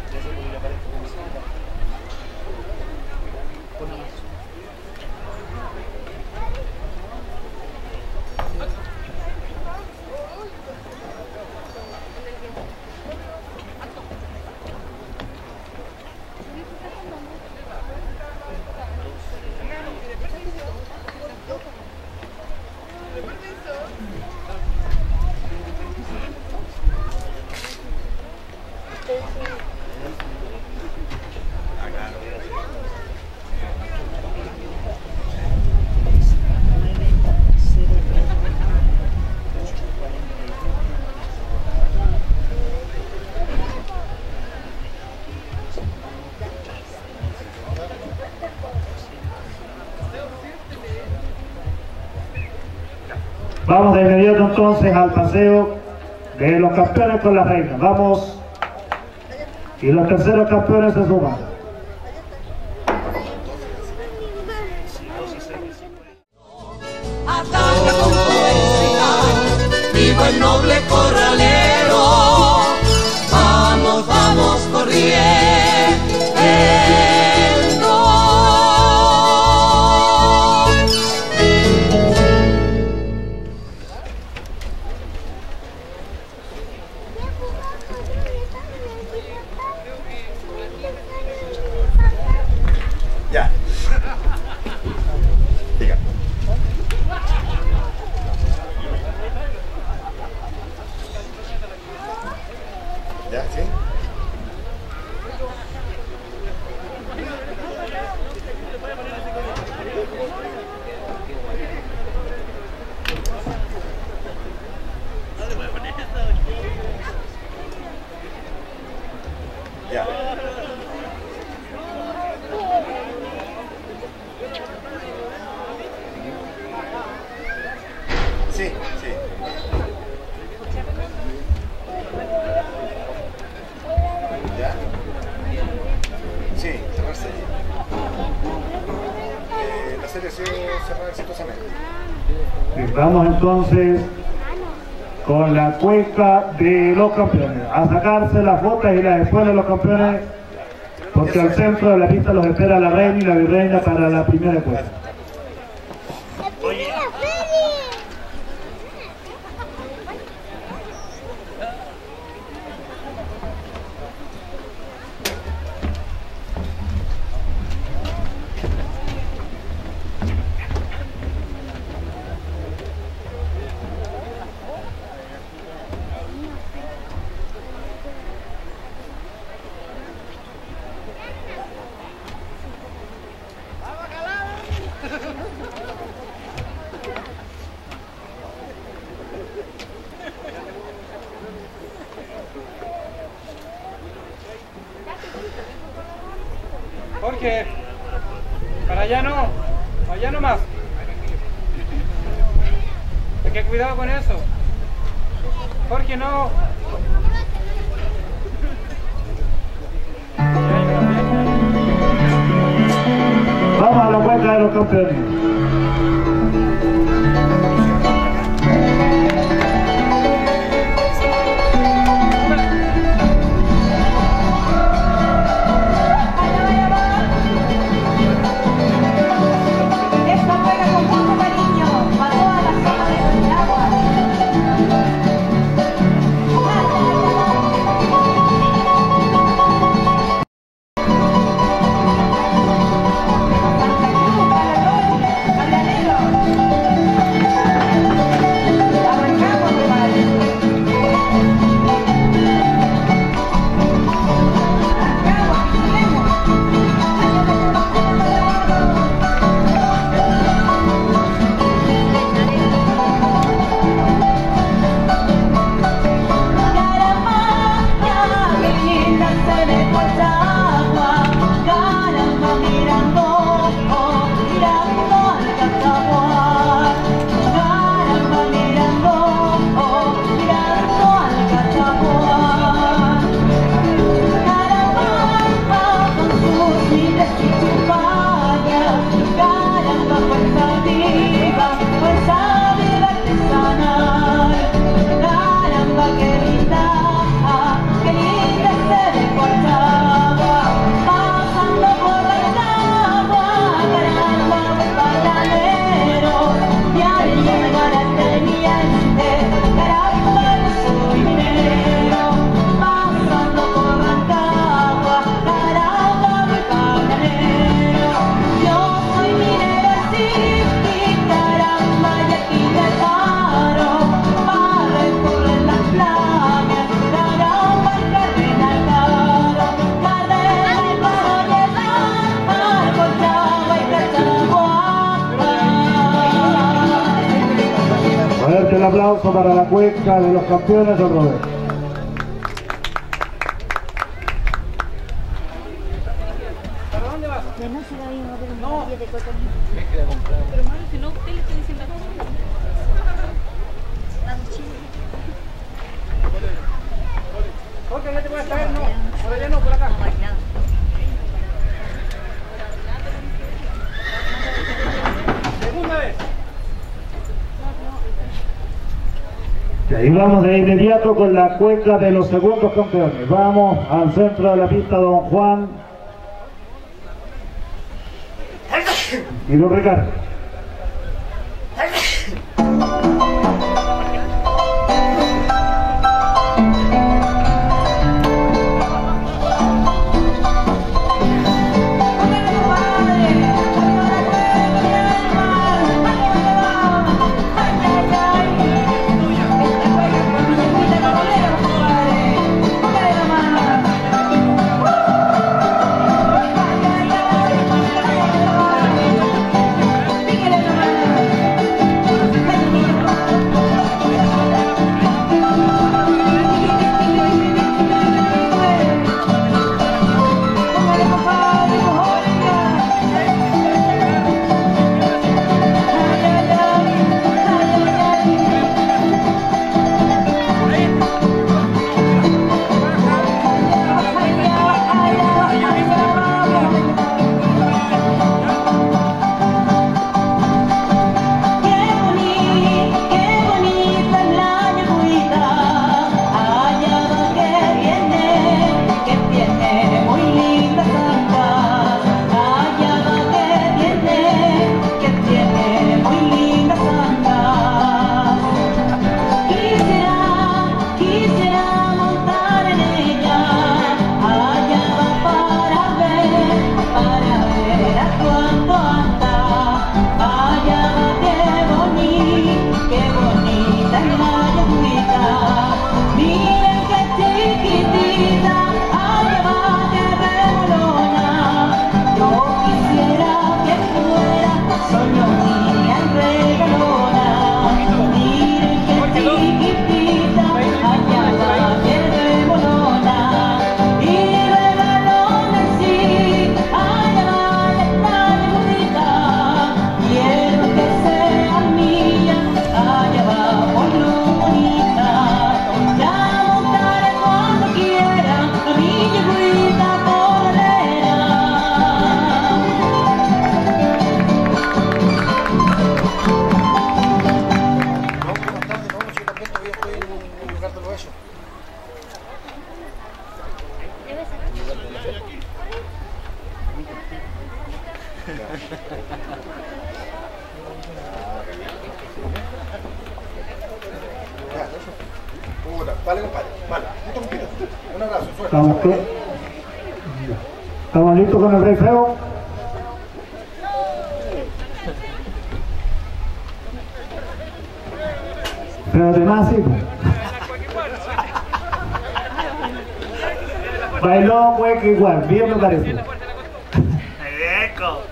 B: Vamos de inmediato entonces al paseo de los campeones con la reina. Vamos. Y los terceros campeones se suman.
H: Ataca con poesía, viva el noble corralero, vamos, vamos corriendo.
I: Ya. Diga. Ya, sí. Ya. Sí, sí. ¿Ya? Sí, cerrar serie. Eh, la serie ha sido cerrada exitosamente.
B: Sí, vamos entonces con la cueca de los campeones. A sacarse las fotos y las escuelas de los campeones, porque al centro de la pista los espera la reina y la virreina para la primera cueca.
C: Oye,
G: Jorge, para allá no, allá no más. Hay que cuidado con eso. Jorge, no.
B: Vamos a la cueca de los campeones.
A: Esta juega con mucho cariño a toda la zona de Nicaragua.
B: El aplauso para la cueca de los campeones del rodeo.
G: ¿Para dónde vas?
E: Que no se lo mismo, pero
G: No.
E: un de cotón.
D: Pero malo, si no, usted le está diciendo a
G: Jorge, ya te voy a traer, no. Por allá no, por acá. Segunda vez.
B: Y ahí vamos de inmediato con la cuenta de los segundos campeones. Vamos al centro de la pista, don Juan y don Ricardo.
I: Vale, compadre. Vale. Un abrazo. Suerte.
B: ¿Estamos qué? ¿Estamos listos con el rey feo? Pero además sí. Bailó pues que igual, bien me parece.
C: Eco.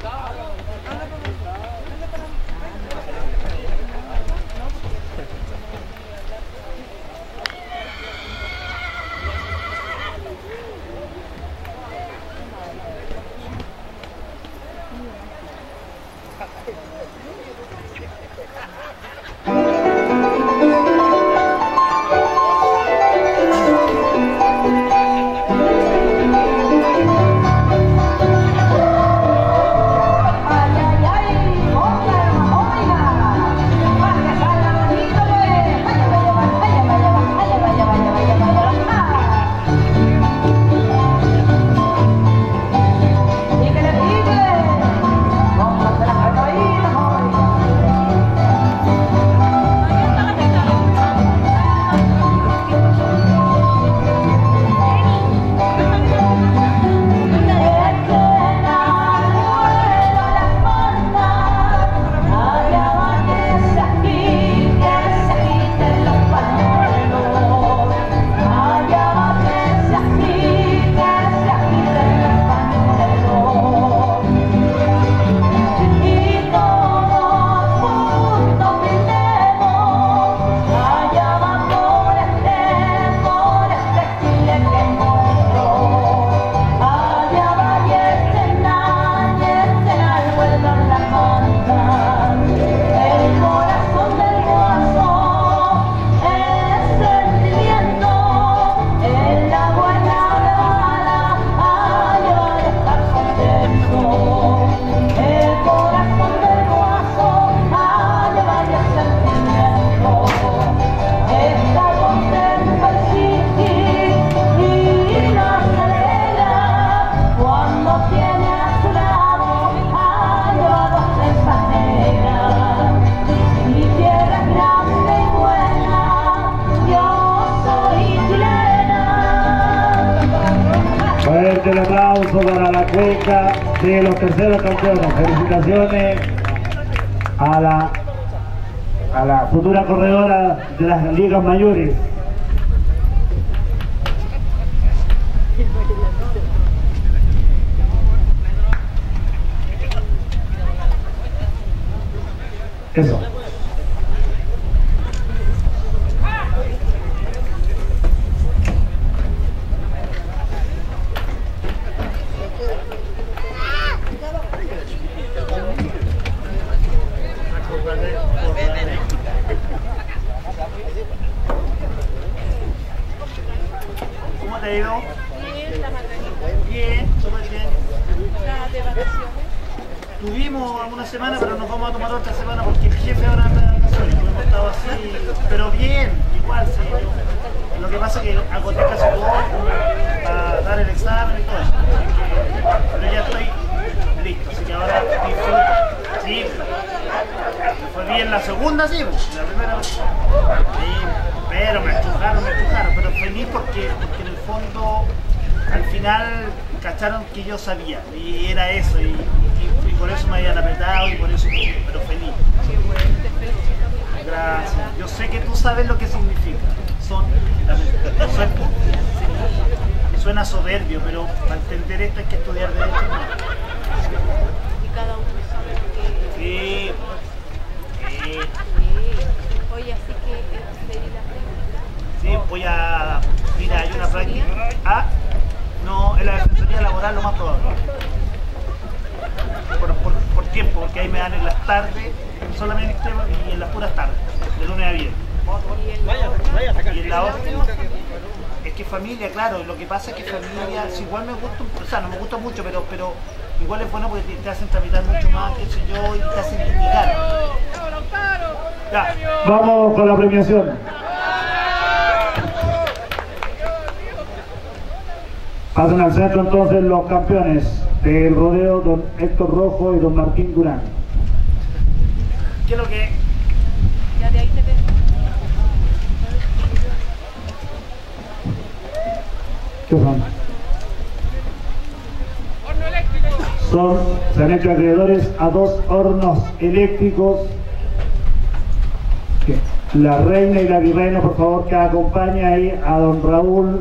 B: la cuenca de los terceros campeones. Felicitaciones a la, a la futura corredora de las ligas mayores. Eso.
C: ¿Cómo te ha ido? Bien, súper bien. Tuvimos alguna semana, pero nos vamos a tomar otra semana porque el jefe ahora anda de vacaciones. Hemos estado así, pero bien, igual, sí. Lo que pasa es que agoté casi todo para dar el examen y todo eso. Pero ya estoy listo, así que ahora disfruto. Sí, fue bien la segunda, sí, la primera vez. Sí, pero me estrujaron, me estrujaron, pero feliz porque, porque en el fondo, al final, cacharon que yo sabía y era eso. Y, y, y por eso me habían apretado y por eso, pero feliz. Gracias. Yo sé que tú sabes lo que significa. Son, suena, suena soberbio, pero para entender esto hay que estudiar derecho.
F: Y cada uno sabe que...
C: Sí. Sí.
F: Oye, así que sería la práctica.
C: Sí, voy a... Mira, hay una práctica. Ah, no, en la defensoría laboral lo más probable. Por, por, por tiempo, porque ahí me dan en las tardes, solamente y en las puras tardes, de lunes a viernes. Y en la otra, es que familia, claro, lo que pasa es que familia, si igual me gusta, o sea, no me gusta mucho, pero, pero igual es bueno porque te, te hacen tramitar mucho más, qué sé yo, y te hacen litigar. Ya.
B: Vamos con la premiación. Pasan al centro entonces los campeones del rodeo, don Héctor Rojo y don Martín Durán.
C: ¿Qué es lo que?
F: Ya de ahí te ves.
B: ¿Qué son? Son, se han hecho acreedores a dos hornos eléctricos. ¿Qué? La reina y la virreina, por favor, que acompañe ahí a don Raúl.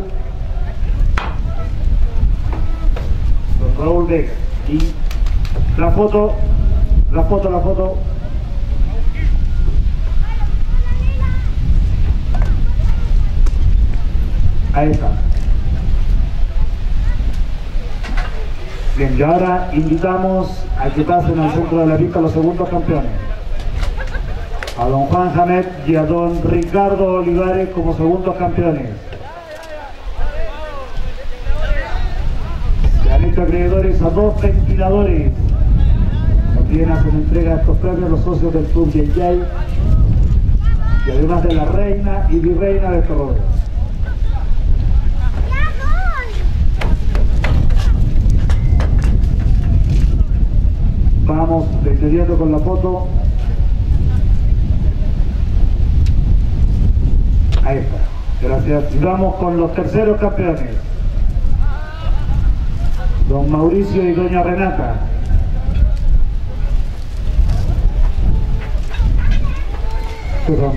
B: Don Raúl Vega. Y la foto, la foto, la foto. Ahí está. Bien, y ahora invitamos a que pasen al centro de la pista los segundos campeones. A don Juan Jamet y a don Ricardo Olivares como segundos campeones. Se han hecho acreedores a dos ventiladores. También hacen entrega de estos premios los socios del Club Yay Yay y además de la reina y virreina de este rodeo. Vamos de inmediato con la foto. Ahí está. Gracias. Y vamos con los terceros campeones. Don Mauricio y doña Renata. ¿Qué son?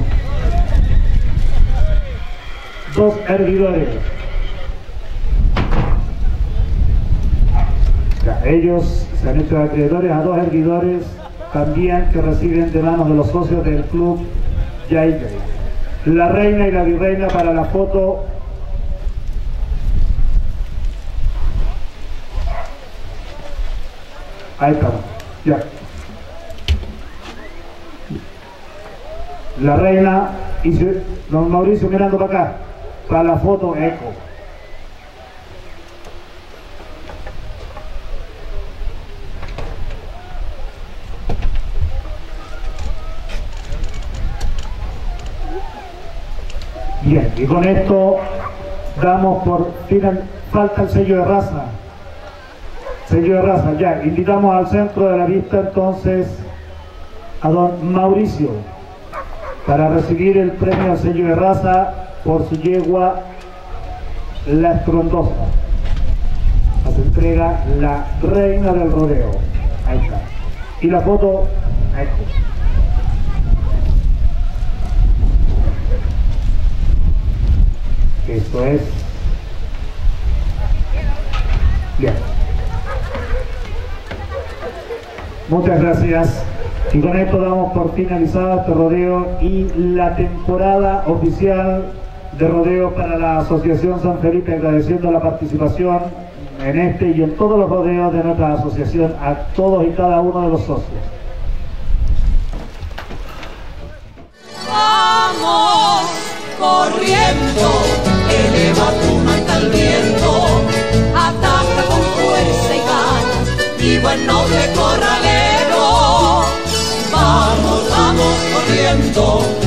B: Dos hervidores. Ya, ellos se han hecho acreedores a dos hervidores también que reciben de manos de los socios del Club Yay Yay. La reina y la virreina para la foto. Ahí estamos, ya. La reina y su, don Mauricio mirando para acá, para la foto eco. Bien, y con esto damos por final, falta el sello de raza. Sello de raza, ya. Invitamos al centro de la vista entonces a don Mauricio para recibir el premio al sello de raza por su yegua La Estrondosa. se entrega la reina del rodeo. Ahí está. Y la foto, ahí está. Esto es. Bien. Muchas gracias. Y con esto damos por finalizado este rodeo y la temporada oficial de rodeo para la Asociación San Felipe, agradeciendo la participación en este y en todos los rodeos de nuestra asociación a todos y cada uno de los socios.
H: Vamos corriendo, eleva tu manta al viento, ataca con fuerza y ganas, y buen noble corralero. Vamos, vamos corriendo.